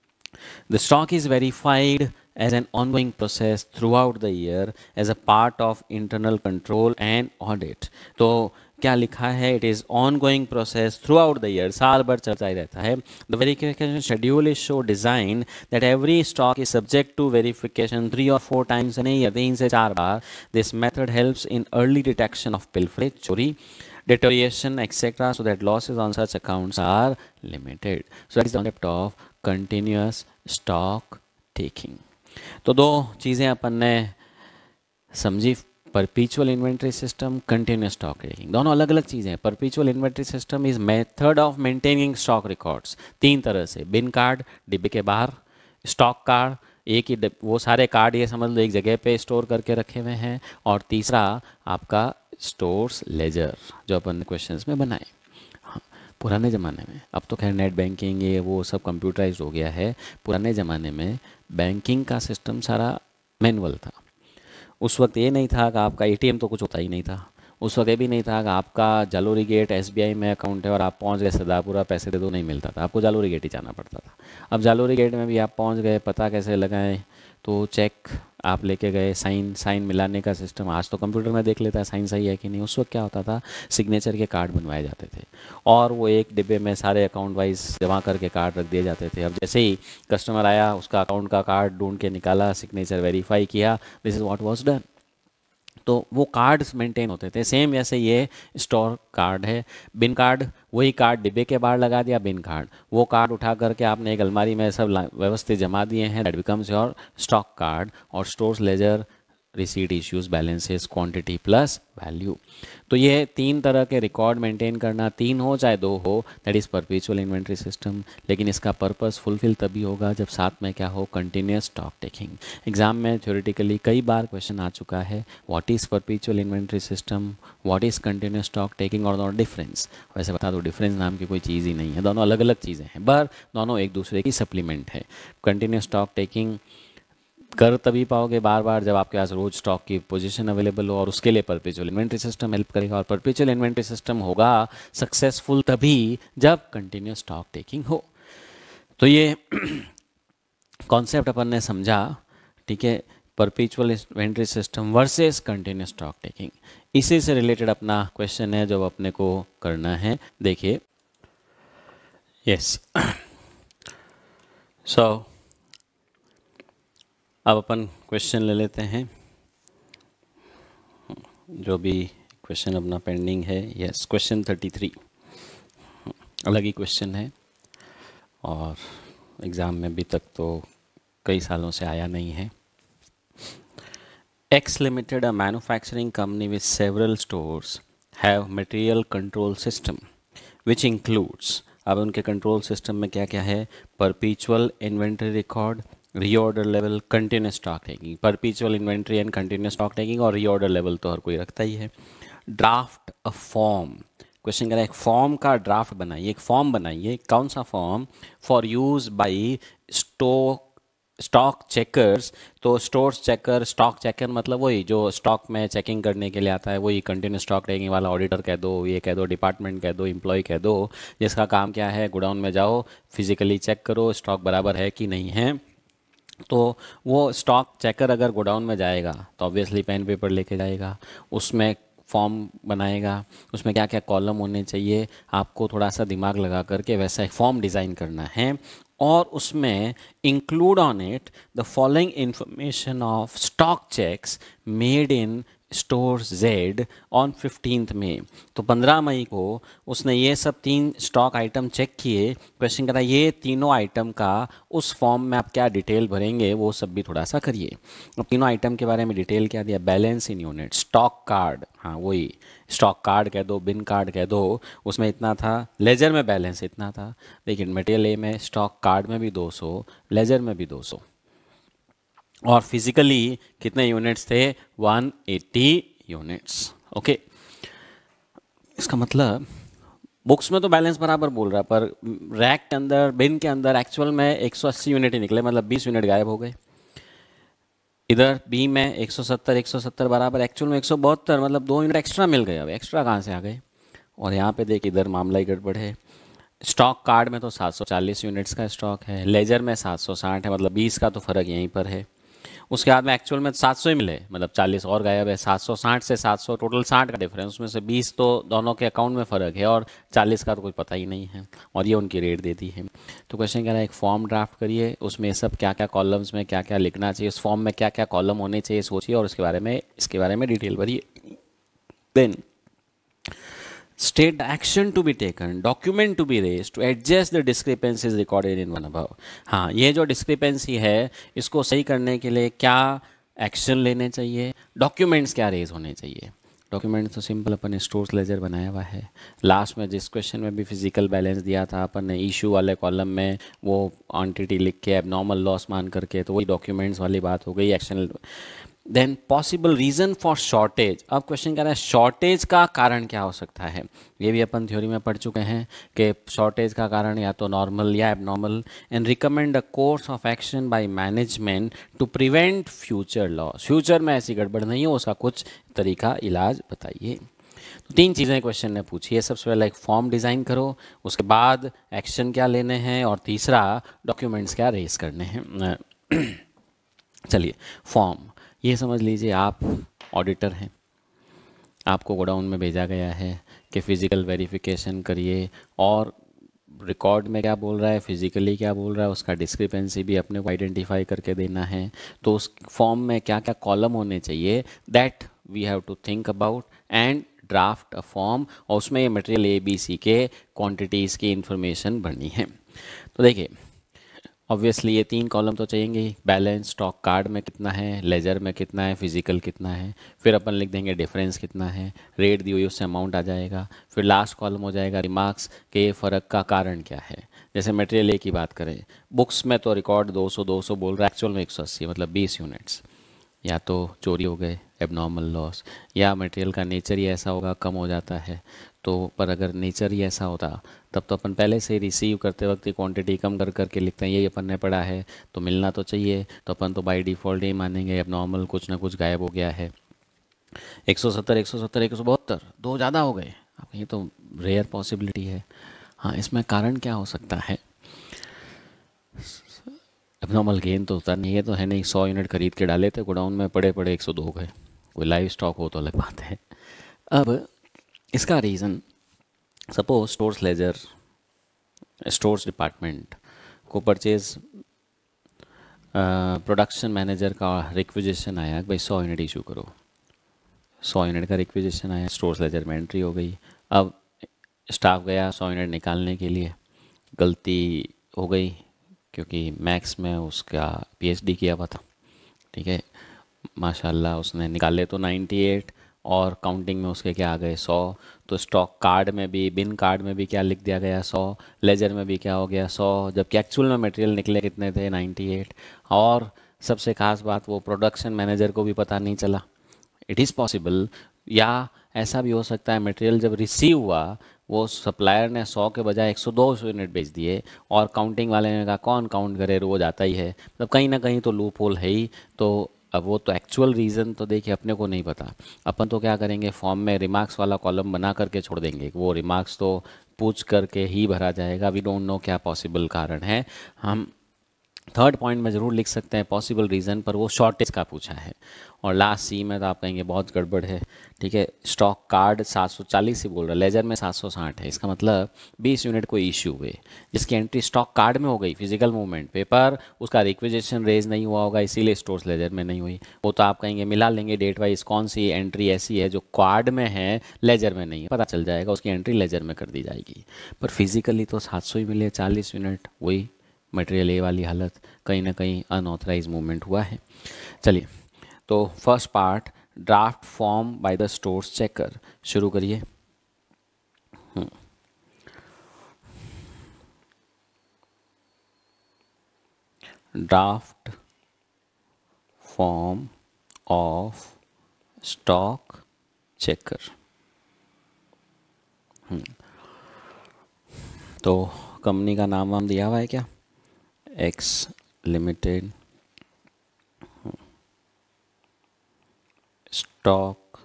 the stock is verified as an ongoing process throughout the year as a part of internal control and audit। तो क्या लिखा है, it is ongoing process throughout the year, साल भर चलता ही रहता है। The verification schedule is so designed that every stock is subject to verification 3 or 4 times in year, 3 से 4 बार। This method helps in early detection of pilferage, चोरी, deterioration, etc., so that losses on such accounts are limited. So that is the concept of continuous stock taking. तो दो चीज़ें अपन ने समझी, perpetual inventory system, continuous stock taking, दोनों अलग अलग चीज़ें हैं। Perpetual inventory system is method of maintaining stock records, 3 तरह से, बिन कार्ड डिब्बे के बाहर, स्टॉक कार्ड, एक ही वो सारे कार्ड ये समझ लो एक जगह पे स्टोर करके रखे हुए हैं, और तीसरा आपका स्टोर्स लेजर जो अपन ने क्वेश्चंस में बनाए। हाँ, पुराने ज़माने में, अब तो खैर नेट बैंकिंग ये वो सब कंप्यूटराइज्ड हो गया है, पुराने ज़माने में बैंकिंग का सिस्टम सारा मैनुअल था। उस वक्त ये नहीं था कि आपका एटीएम तो कुछ होता ही नहीं था, उस वक्त ये भी नहीं था कि आपका जालोरी गेट एसबीआई में अकाउंट है और आप पहुंच गए सरदारपुरा पैसे दे दो, नहीं मिलता था, आपको जालोरी गेट ही जाना पड़ता था। अब जालोरी गेट में भी आप पहुंच गए, पता कैसे लगाएं, तो चेक आप लेके गए, साइन मिलाने का सिस्टम आज तो कंप्यूटर में देख लेता है साइन सही है कि नहीं। उस वक्त क्या होता था, सिग्नेचर के कार्ड बनवाए जाते थे और वो एक डिब्बे में सारे अकाउंट वाइज जमा करके कार्ड रख दिए जाते थे। अब जैसे ही कस्टमर आया, उसका अकाउंट का कार्ड ढूंढ के निकाला, सिग्नेचर वेरीफाई किया, this is what was done. तो वो कार्ड्स मेंटेन होते थे। सेम वैसे ये स्टोर कार्ड है, बिन कार्ड, वही कार्ड डिब्बे के बाहर लगा दिया, बिन कार्ड, वो कार्ड उठा करके आपने एक अलमारी में सब व्यवस्थित जमा दिए हैं, that becomes your stock card. और stores ledger, receipt issues, balances, quantity plus value. तो ये 3 तरह के रिकॉर्ड मेंटेन करना, 3 हो चाहे 2 हो, that is perpetual inventory system. लेकिन इसका पर्पस फुलफिल तभी होगा जब साथ में क्या हो, कंटिन्यूस स्टॉक टेकिंग। एग्जाम में थ्योरेटिकली कई बार क्वेश्चन आ चुका है, what is perpetual inventory system, what is continuous stock taking, और दोनों डिफरेंस। वैसे बता दो, डिफरेंस नाम की कोई चीज़ ही नहीं है, दोनों अलग अलग चीज़ें हैं, पर दोनों एक दूसरे की सप्लीमेंट है। कंटिन्यूस स्टॉक टेकिंग कर तभी पाओगे बार बार जब आपके पास रोज स्टॉक की पोजीशन अवेलेबल हो, और उसके लिए परपेचुअल इन्वेंट्री सिस्टम हेल्प करेगा। और परपेचुअल इन्वेंट्री सिस्टम होगा सक्सेसफुल तभी जब कंटिन्यूस स्टॉक टेकिंग हो। तो ये कॉन्सेप्ट अपन ने समझा, ठीक है, perpetual inventory system versus continuous stock taking. इसी से रिलेटेड अपना क्वेश्चन है जो अपने को करना है। देखिए, यस, सो अब अपन क्वेश्चन ले लेते हैं, जो भी क्वेश्चन अपना पेंडिंग है। यस, क्वेश्चन 33 अलग ही क्वेश्चन है और एग्ज़ाम में अभी तक तो कई सालों से आया नहीं है। X Limited, a manufacturing company with several stores, have material control system which includes, अब उनके कंट्रोल सिस्टम में क्या क्या है, perpetual inventory record, reorder level, continuous stock taking. Perpetual inventory and continuous stock taking और रीऑर्डर लेवल तो हर कोई रखता ही है। ड्राफ्ट अ फॉर्म, क्वेश्चन कह रहा है एक फॉर्म का ड्राफ्ट बनाइए, एक फॉर्म बनाइए, कौन सा form, for use by stock checkers. तो स्टोर्स चेकर, स्टॉक चेकर मतलब वही जो स्टॉक में चेकिंग करने के लिए आता है, वही कंटिन्यूस स्टॉक टेकिंग वाला ऑडिटर कह दो, ये कह दो, डिपार्टमेंट कह दो, एम्प्लॉय कह दो, जिसका काम क्या है, गोडाउन में जाओ, फिजिकली चेक करो स्टॉक बराबर है कि नहीं है। तो वो स्टॉक चेकर अगर गोडाउन में जाएगा तो ऑब्वियसली पेन पेपर लेके जाएगा, उसमें फॉर्म बनाएगा, उसमें क्या क्या कॉलम होने चाहिए, आपको थोड़ा सा दिमाग लगा करके वैसा एक फॉर्म डिज़ाइन करना है। और उसमें include on it the following information of stock checks made in store Z on 15 May. तो 15 मई को उसने ये सब 3 स्टॉक आइटम चेक किए। क्वेश्चन करा ये तीनों आइटम का उस फॉर्म में आप क्या डिटेल भरेंगे वो सब भी थोड़ा सा करिए। अब तीनों आइटम के बारे में डिटेल क्या दिया, balance in unit, stock card, हाँ वही स्टॉक कार्ड कह दो, बिन कार्ड कह दो, उसमें इतना था, लेजर में बैलेंस इतना था। लेकिन मटेरियल ए में स्टॉक कार्ड में भी 200, लेजर में भी 200, और फिजिकली कितने यूनिट्स थे, 180 यूनिट्स। ओके, इसका मतलब बुक्स में तो बैलेंस बराबर बोल रहा है, पर रैक के अंदर, बिन के अंदर एक्चुअल में 180 यूनिट ही निकले, मतलब 20 यूनिट गायब हो गए। इधर बी में 170 बराबर, एक्चुअल में 172, मतलब 2 यूनिट एक्स्ट्रा मिल गए। अब एक्स्ट्रा कहाँ से आ गए? और यहाँ पे देख, इधर मामला ही गड़बड़ है। स्टॉक कार्ड में तो 740 यूनिट्स का स्टॉक है, लेजर में 760 है, मतलब 20 का तो फर्क यहीं पर है। उसके बाद में एक्चुअल में 700 ही मिले, मतलब 40 और गायब है। 760 से 700 टोटल 60 का डिफरेंस, उसमें से 20 तो दोनों के अकाउंट में फ़र्क है और 40 का तो कोई पता ही नहीं है, और ये उनकी रेट देती है। तो क्वेश्चन कह रहा है एक फॉर्म ड्राफ्ट करिए, उसमें सब क्या क्या कॉलम्स में क्या क्या लिखना चाहिए, उस फॉर्म में क्या क्या कॉलम होने चाहिए सोचिए, और इसके बारे में डिटेल भरिए। Then state the action to be taken, document to be raised to adjust the discrepancies recorded in one above। हाँ, ये जो डिस्क्रिपेंसी है इसको सही करने के लिए क्या एक्शन लेने चाहिए, डॉक्यूमेंट्स क्या रेज होने चाहिए। डॉक्यूमेंट्स तो सिंपल अपन ने स्टोर्स लेजर बनाया हुआ है। लास्ट में जिस क्वेश्चन में भी फिजिकल बैलेंस दिया था अपन ने, इशू वाले कॉलम में वो क्वांटिटी लिख के एबनॉर्मल लॉस मान करके, तो वही डॉक्यूमेंट्स वाली बात हो गई, action. Then possible reason for shortage. अब क्वेश्चन कह रहा है शॉर्टेज का कारण क्या हो सकता है। ये भी अपन थ्योरी में पढ़ चुके हैं कि शॉर्टेज का कारण या तो नॉर्मल या abnormal. And recommend a course of action by management to prevent future loss. Future में ऐसी गड़बड़ नहीं हो, उसका कुछ तरीका इलाज बताइए। तो 3 चीज़ें क्वेश्चन ने पूछी है। सबसे पहले एक फॉर्म डिज़ाइन करो, उसके बाद एक्शन क्या लेने हैं, और तीसरा डॉक्यूमेंट्स क्या रेज करने हैं। चलिए, फॉर्म ये समझ लीजिए, आप ऑडिटर हैं, आपको गोडाउन में भेजा गया है कि फ़िज़िकल वेरिफिकेशन करिए, और रिकॉर्ड में क्या बोल रहा है, फिज़िकली क्या बोल रहा है, उसका डिस्क्रिपेंसी भी अपने को आइडेंटिफाई करके देना है। तो उस फॉर्म में क्या क्या कॉलम होने चाहिए, that we have to think about and draft a form, और उसमें ये मटेरियल ABC के क्वांटिटीज़ की इंफॉर्मेशन भरनी है। तो देखिए, ऑब्वियसली ये 3 कॉलम तो चाहिए ही, बैलेंस स्टॉक कार्ड में कितना है, लेजर में कितना है, फिजिकल कितना है, फिर अपन लिख देंगे डिफरेंस कितना है, रेट दी हुई उससे अमाउंट आ जाएगा, फिर लास्ट कॉलम हो जाएगा रिमार्क्स के ये फ़र्क का कारण क्या है। जैसे मटेरियल ए की बात करें, बुक्स में तो रिकॉर्ड 200 बोल रहा है, एक्चुअल में 180, मतलब 20 यूनिट्स। या तो चोरी हो गए, एबनॉर्मल लॉस, या मटेरियल का नेचर ही ऐसा होगा, कम हो जाता है। तो पर अगर नेचर ही ऐसा होता तब तो अपन पहले से ही रिसीव करते वक्त ही क्वांटिटी कम कर करके लिखते हैं, यही अपन ने पढ़ा है तो मिलना तो चाहिए, तो अपन तो बाय डिफ़ॉल्ट ही मानेंगे एबनॉर्मल कुछ ना कुछ गायब हो गया है। 170 172 2 ज़्यादा हो गए, अब ये तो रेयर पॉसिबिलिटी है। हाँ, इसमें कारण क्या हो सकता है, एबनॉर्मल गेन तो होता नहीं है, तो है नहीं, 100 यूनिट खरीद के डाले थे गोडाउन में, पड़े 102 हो गए। कोई लाइव स्टॉक हो तो अलग बात है। अब इसका reason, suppose stores ledger, stores department को परचेज प्रोडक्शन मैनेजर का रिक्विजिशन आया कि भाई 100 यूनिट इशू करो। 100 यूनिट का रिक्विजिशन आया, स्टोर्स लेजर में एंट्री हो गई। अब स्टाफ गया 100 यूनिट निकालने के लिए, गलती हो गई क्योंकि मैथ्स में उसका PhD किया हुआ था, ठीक है, माशाल्लाह उसने निकाले तो 98, और काउंटिंग में उसके क्या आ गए 100। तो स्टॉक कार्ड में भी, बिन कार्ड में भी क्या लिख दिया गया 100, लेजर में भी क्या हो गया 100, जबकि एक्चुअल में मटेरियल निकले कितने थे 98। और सबसे खास बात, वो प्रोडक्शन मैनेजर को भी पता नहीं चला। इट इज़ पॉसिबल, या ऐसा भी हो सकता है मटेरियल जब रिसीव हुआ वो सप्लायर ने 100 के बजाय 102 यूनिट बेच दिए, और काउंटिंग वाले ने कहा कौन काउंट करे, रोज आता ही है, मतलब कहीं ना कहीं तो लूप होल है ही। तो अब वो तो एक्चुअल रीज़न तो देखिए अपने को नहीं पता, अपन तो क्या करेंगे, फॉर्म में रिमार्क्स वाला कॉलम बना करके छोड़ देंगे, वो रिमार्क्स तो पूछ करके ही भरा जाएगा। वी डोंट नो क्या पॉसिबल कारण है, हम थर्ड पॉइंट में ज़रूर लिख सकते हैं पॉसिबल रीज़न, पर वो शॉर्टेज का पूछा है। और लास्ट सी में तो आप कहेंगे बहुत गड़बड़ है। ठीक है, स्टॉक कार्ड 740 ही बोल रहा है, लेजर में 760 है। इसका मतलब 20 यूनिट कोई इश्यू हुए जिसकी एंट्री स्टॉक कार्ड में हो गई फिजिकल मूवमेंट पेपर, उसका रिक्विजिशन रेज नहीं हुआ होगा, इसीलिए स्टोर्स लेजर में नहीं हुई। वो तो आप कहेंगे मिला लेंगे डेट वाइज, कौन सी एंट्री ऐसी है जो कार्ड में है लेजर में नहीं है, पता चल जाएगा, उसकी एंट्री लेजर में कर दी जाएगी। पर फिजिकली तो 700 ही मिले, 40 यूनिट, वही मटेरियल ए वाली हालत, कहीं ना कहीं अनऑथराइज मूवमेंट हुआ है। चलिए, तो first part draft form by the stores checker, शुरू करिए। Draft form of stock checker. तो कंपनी का नाम वाम दिया हुआ है क्या? X limited, stock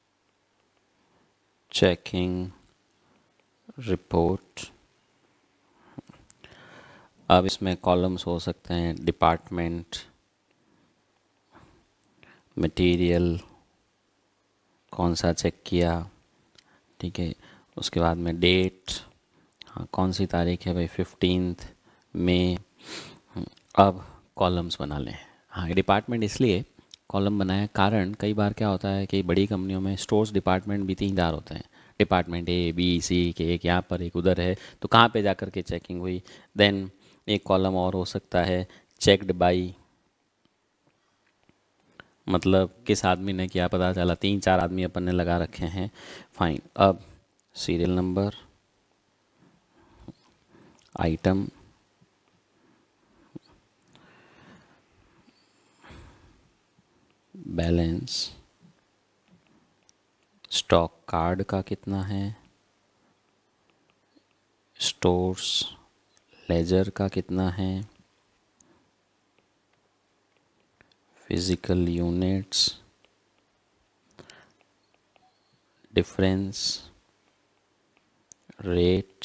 checking report. अब इसमें कॉलम्स हो सकते हैं, डिपार्टमेंट, मटेरियल कौन सा चेक किया, ठीक है, उसके बाद में डेट, हाँ कौन सी तारीख है भाई, 15 मई। अब कॉलम्स बना लें। हाँ, ये डिपार्टमेंट इसलिए कॉलम बनाया, कारण कई बार क्या होता है कि बड़ी कंपनियों में स्टोर्स डिपार्टमेंट भी 3-4 होते हैं, डिपार्टमेंट ए बी सी के, एक यहाँ पर एक उधर है, तो कहाँ पे जा कर के चेकिंग हुई। देन एक कॉलम और हो सकता है चेक्ड बाई, मतलब किस आदमी ने किया पता चला, 3-4 आदमी अपन ने लगा रखे हैं, फाइन। अब serial number, item, balance, stock card का कितना है, स्टोर्स लेजर का कितना है, physical units, difference, rate,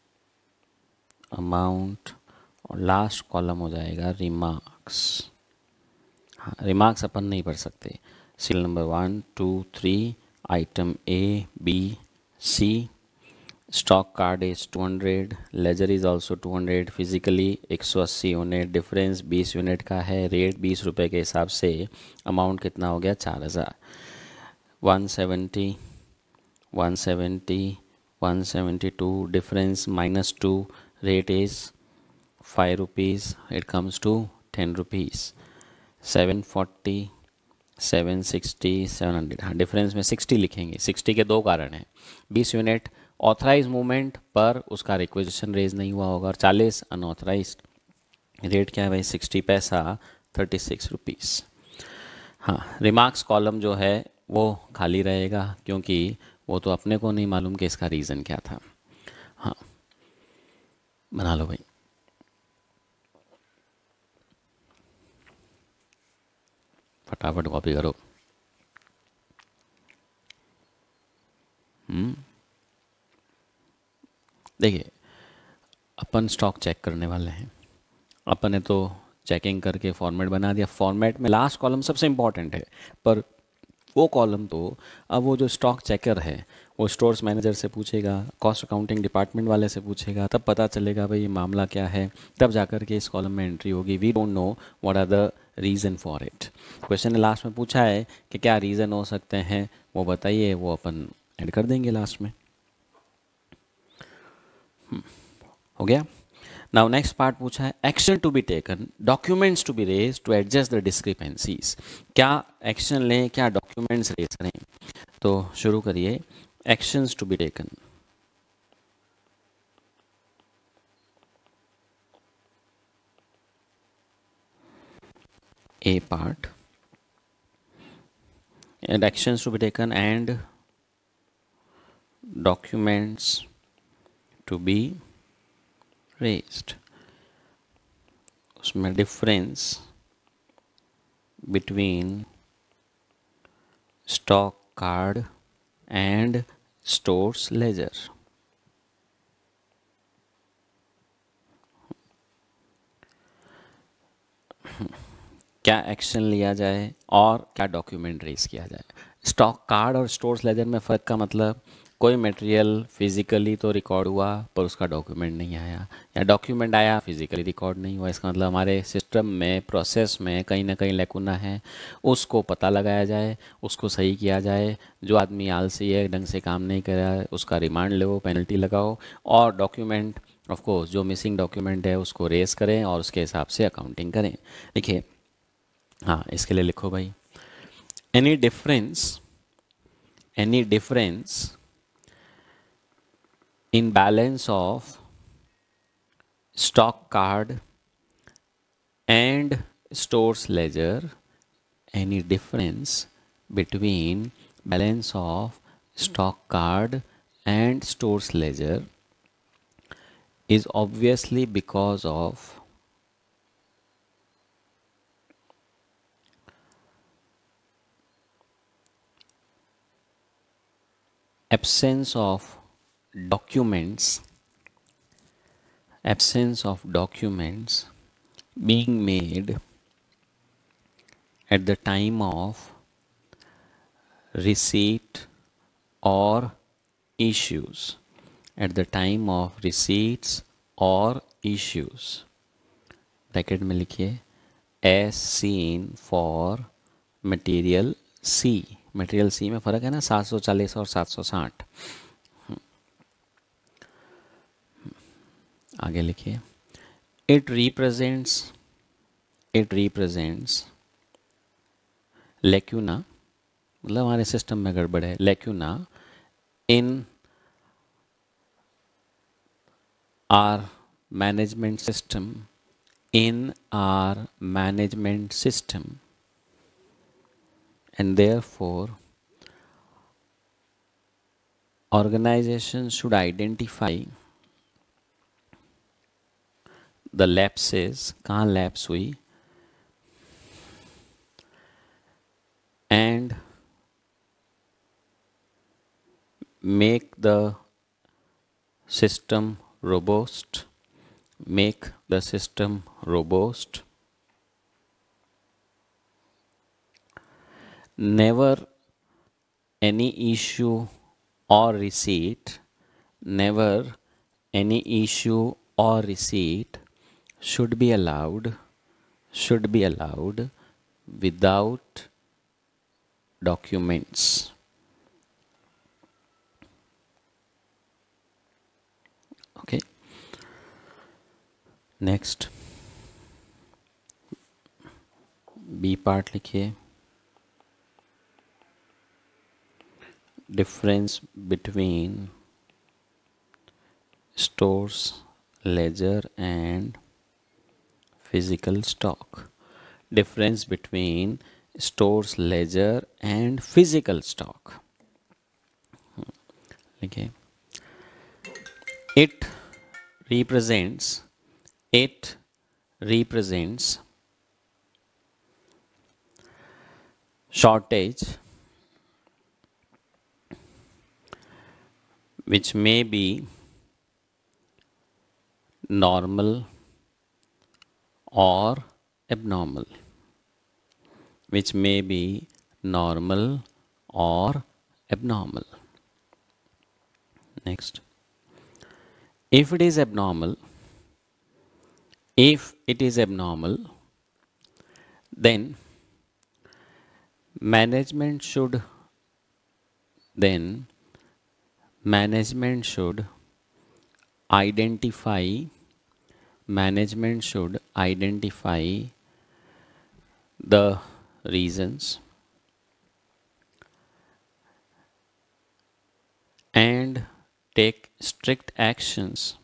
amount, और लास्ट कॉलम हो जाएगा रिमार्क्स। हाँ, रिमार्क्स अपन नहीं पढ़ सकते। Serial number 1 2 3, item A B C, stock card is 200, ledger is also 200, physically 180 unit, difference 20 unit का है, रेट 20 रुपये के हिसाब से, अमाउंट कितना हो गया 4000, 170 170 172, difference -2, rate is 5 rupees, it comes to 10 rupees, 740 760 700। हाँ, डिफरेंस में 60 लिखेंगे, 60 के दो कारण हैं, 20 यूनिट ऑथराइज मूवमेंट पर उसका रिक्वेजिशन रेज नहीं हुआ होगा, और 40 अनऑथराइज, रेट क्या है भाई 60 पैसा, 36 रुपीज़। हाँ, रिमार्क्स कॉलम जो है वो खाली रहेगा, क्योंकि वो तो अपने को नहीं मालूम कि इसका रीज़न क्या था। हाँ, बना लो भाई, फटाफट कॉपी करो। देखिए, अपन स्टॉक चेक करने वाले हैं, अपन ने तो चेकिंग करके फॉर्मेट बना दिया, फॉर्मेट में लास्ट कॉलम सबसे इम्पॉर्टेंट है, पर वो कॉलम तो अब वो जो स्टॉक चेकर है वो स्टोर्स मैनेजर से पूछेगा, कॉस्ट अकाउंटिंग डिपार्टमेंट वाले से पूछेगा, तब पता चलेगा भाई ये मामला क्या है, तब जाकर के इस कॉलम में एंट्री होगी। We don't know what are the reason for it. Question ने लास्ट में पूछा है कि क्या रीज़न हो सकते हैं, वो बताइए, वो अपन ऐड कर देंगे लास्ट में। हो गया। नाउ नेक्स्ट पार्ट पूछा है action to be taken, documents to be raise to adjust the discrepancies. क्या एक्शन लें, क्या डॉक्यूमेंट्स रेज करें? तो शुरू करिए, actions to be taken. A part, and actions to be taken and documents to be raised. उसमें difference between stock card and stores ledger. क्या action लिया जाए और क्या डॉक्यूमेंट रेज किया जाए। स्टॉक कार्ड और स्टोर्स लेजर में फ़र्क का मतलब, कोई मटेरियल फिजिकली तो रिकॉर्ड हुआ पर उसका डॉक्यूमेंट नहीं आया, या डॉक्यूमेंट आया फिजिकली रिकॉर्ड नहीं हुआ। इसका मतलब हमारे सिस्टम में, प्रोसेस में कहीं ना कहीं लैकुना है, उसको पता लगाया जाए, उसको सही किया जाए। जो आदमी आलसी है, ढंग से काम नहीं कर रहा है, उसका रिमांड लो, पेनल्टी लगाओ, और डॉक्यूमेंट ऑफ कोर्स जो मिसिंग डॉक्यूमेंट है उसको रेस करें और उसके हिसाब से अकाउंटिंग करें। देखिए, हाँ इसके लिए लिखो भाई, any difference in balance of stock card and stores ledger, any difference between balance of stock card and stores ledger is obviously because of absence of documents being made at the time of receipt or issues, at the time of receipts or issues। Bracket में लिखिए as seen for material C. Material C में फ़र्क है ना, 740 और 760। आगे लिखिए, it represents लेक्यूना, मतलब हमारे सिस्टम में गड़बड़ है, lacuna in our management system, and therefore organization should identify the lapses, कहाँ lapse हुई, and make the system robust, never any issue or receipt should be allowed without documents। okay, next B part लिखिए, difference between stores ledger and physical stock, difference between stores ledger and physical stock। okay, it represents shortage which may be normal or abnormal, next, if it is abnormal, then management should identify the reasons and take strict actions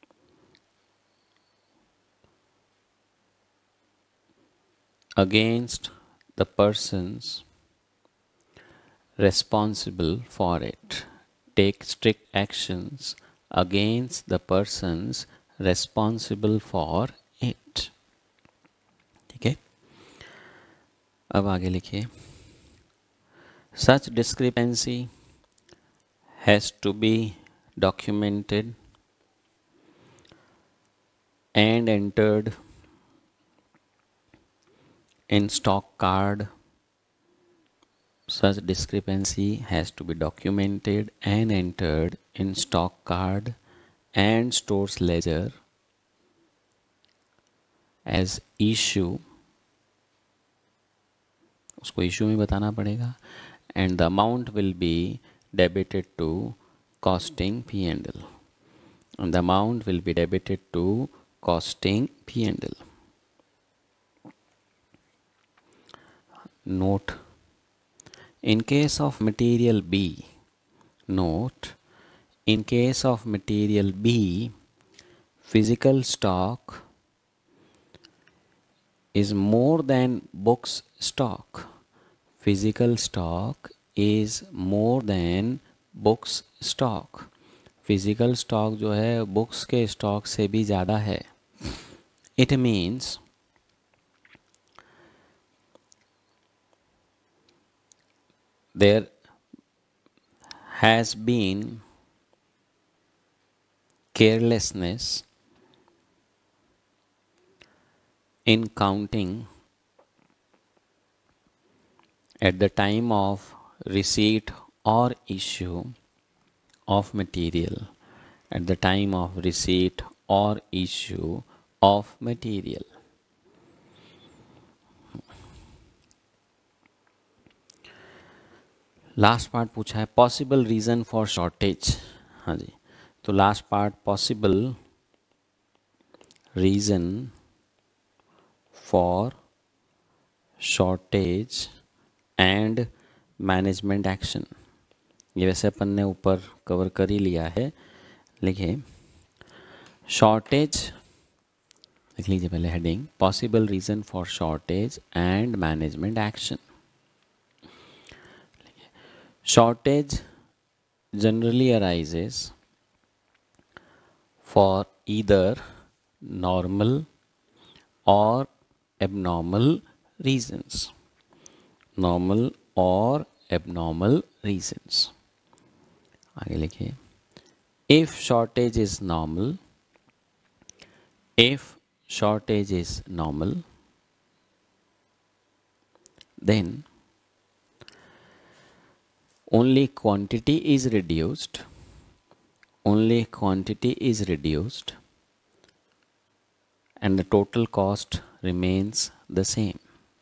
against the persons responsible for it। Take strict actions against the persons responsible for it। ठीक है, अब आगे लिखिए, such discrepancy has to be documented and entered in stock card, such discrepancy has to be documented and entered in stock card and stores ledger as issue, उसको issue में बताना पड़ेगा, and the amount will be debited to costing P&L, and the amount will be debited to costing P&L. Note, in case of material B, note, in case of material B, physical stock is more than books stock. Physical stock is more than books stock. Physical stock जो है books के stock से भी ज़्यादा है. It means there has been carelessness in counting at the time of receipt or issue of material, at the time of receipt or issue of material. Last part पूछा है possible reason for shortage. हाँ जी, तो last part possible reason for shortage and management action. ये वैसे अपन ने ऊपर cover कर ही लिया है. लिखिए शॉर्टेज, लिख लीजिए पहले heading, possible reason for shortage and management action. Shortage generally arises for either normal or abnormal reasons. Normal or abnormal reasons. आगे लिखिए, if shortage is normal, if shortage is normal, then only quantity is reduced, only quantity is reduced, and the total cost remains the same.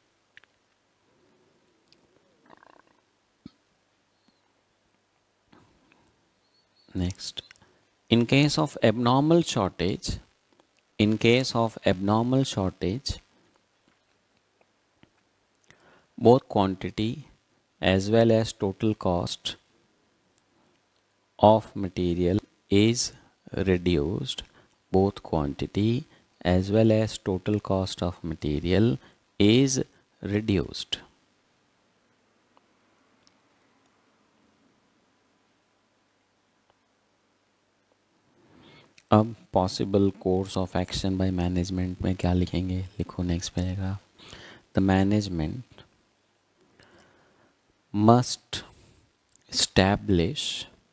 Next, in case of abnormal shortage, in case of abnormal shortage, both quantity as well as total cost of material is reduced. Both quantity as well as total cost of material is reduced. अब possible course of action by management में क्या लिखेंगे, लिखो next paragraph. The management must establish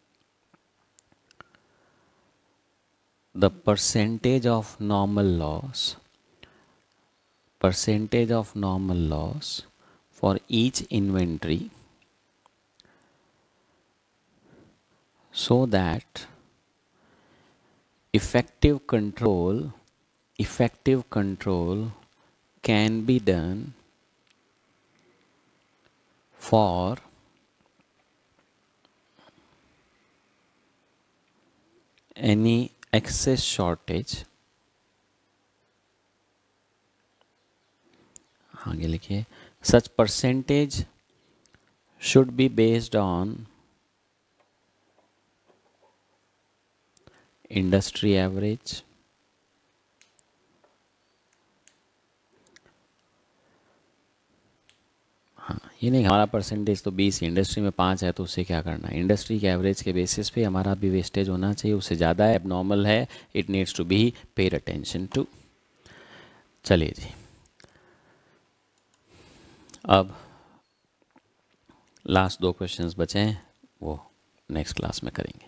the percentage of normal loss, percentage of normal loss for each inventory, so that effective control can be done for any excess shortage. आगे लिखिए, such percentage should be based on industry average, हाँ ये नहीं हमारा percentage तो 20 industry में 5 है तो उससे क्या करना है. इंडस्ट्री के एवरेज के बेसिस पे हमारा भी वेस्टेज होना चाहिए, उससे ज़्यादा है एबनॉर्मल है, it needs to be paid attention to. चलिए जी, अब लास्ट 2 क्वेश्चंस बचे हैं, वो नेक्स्ट क्लास में करेंगे.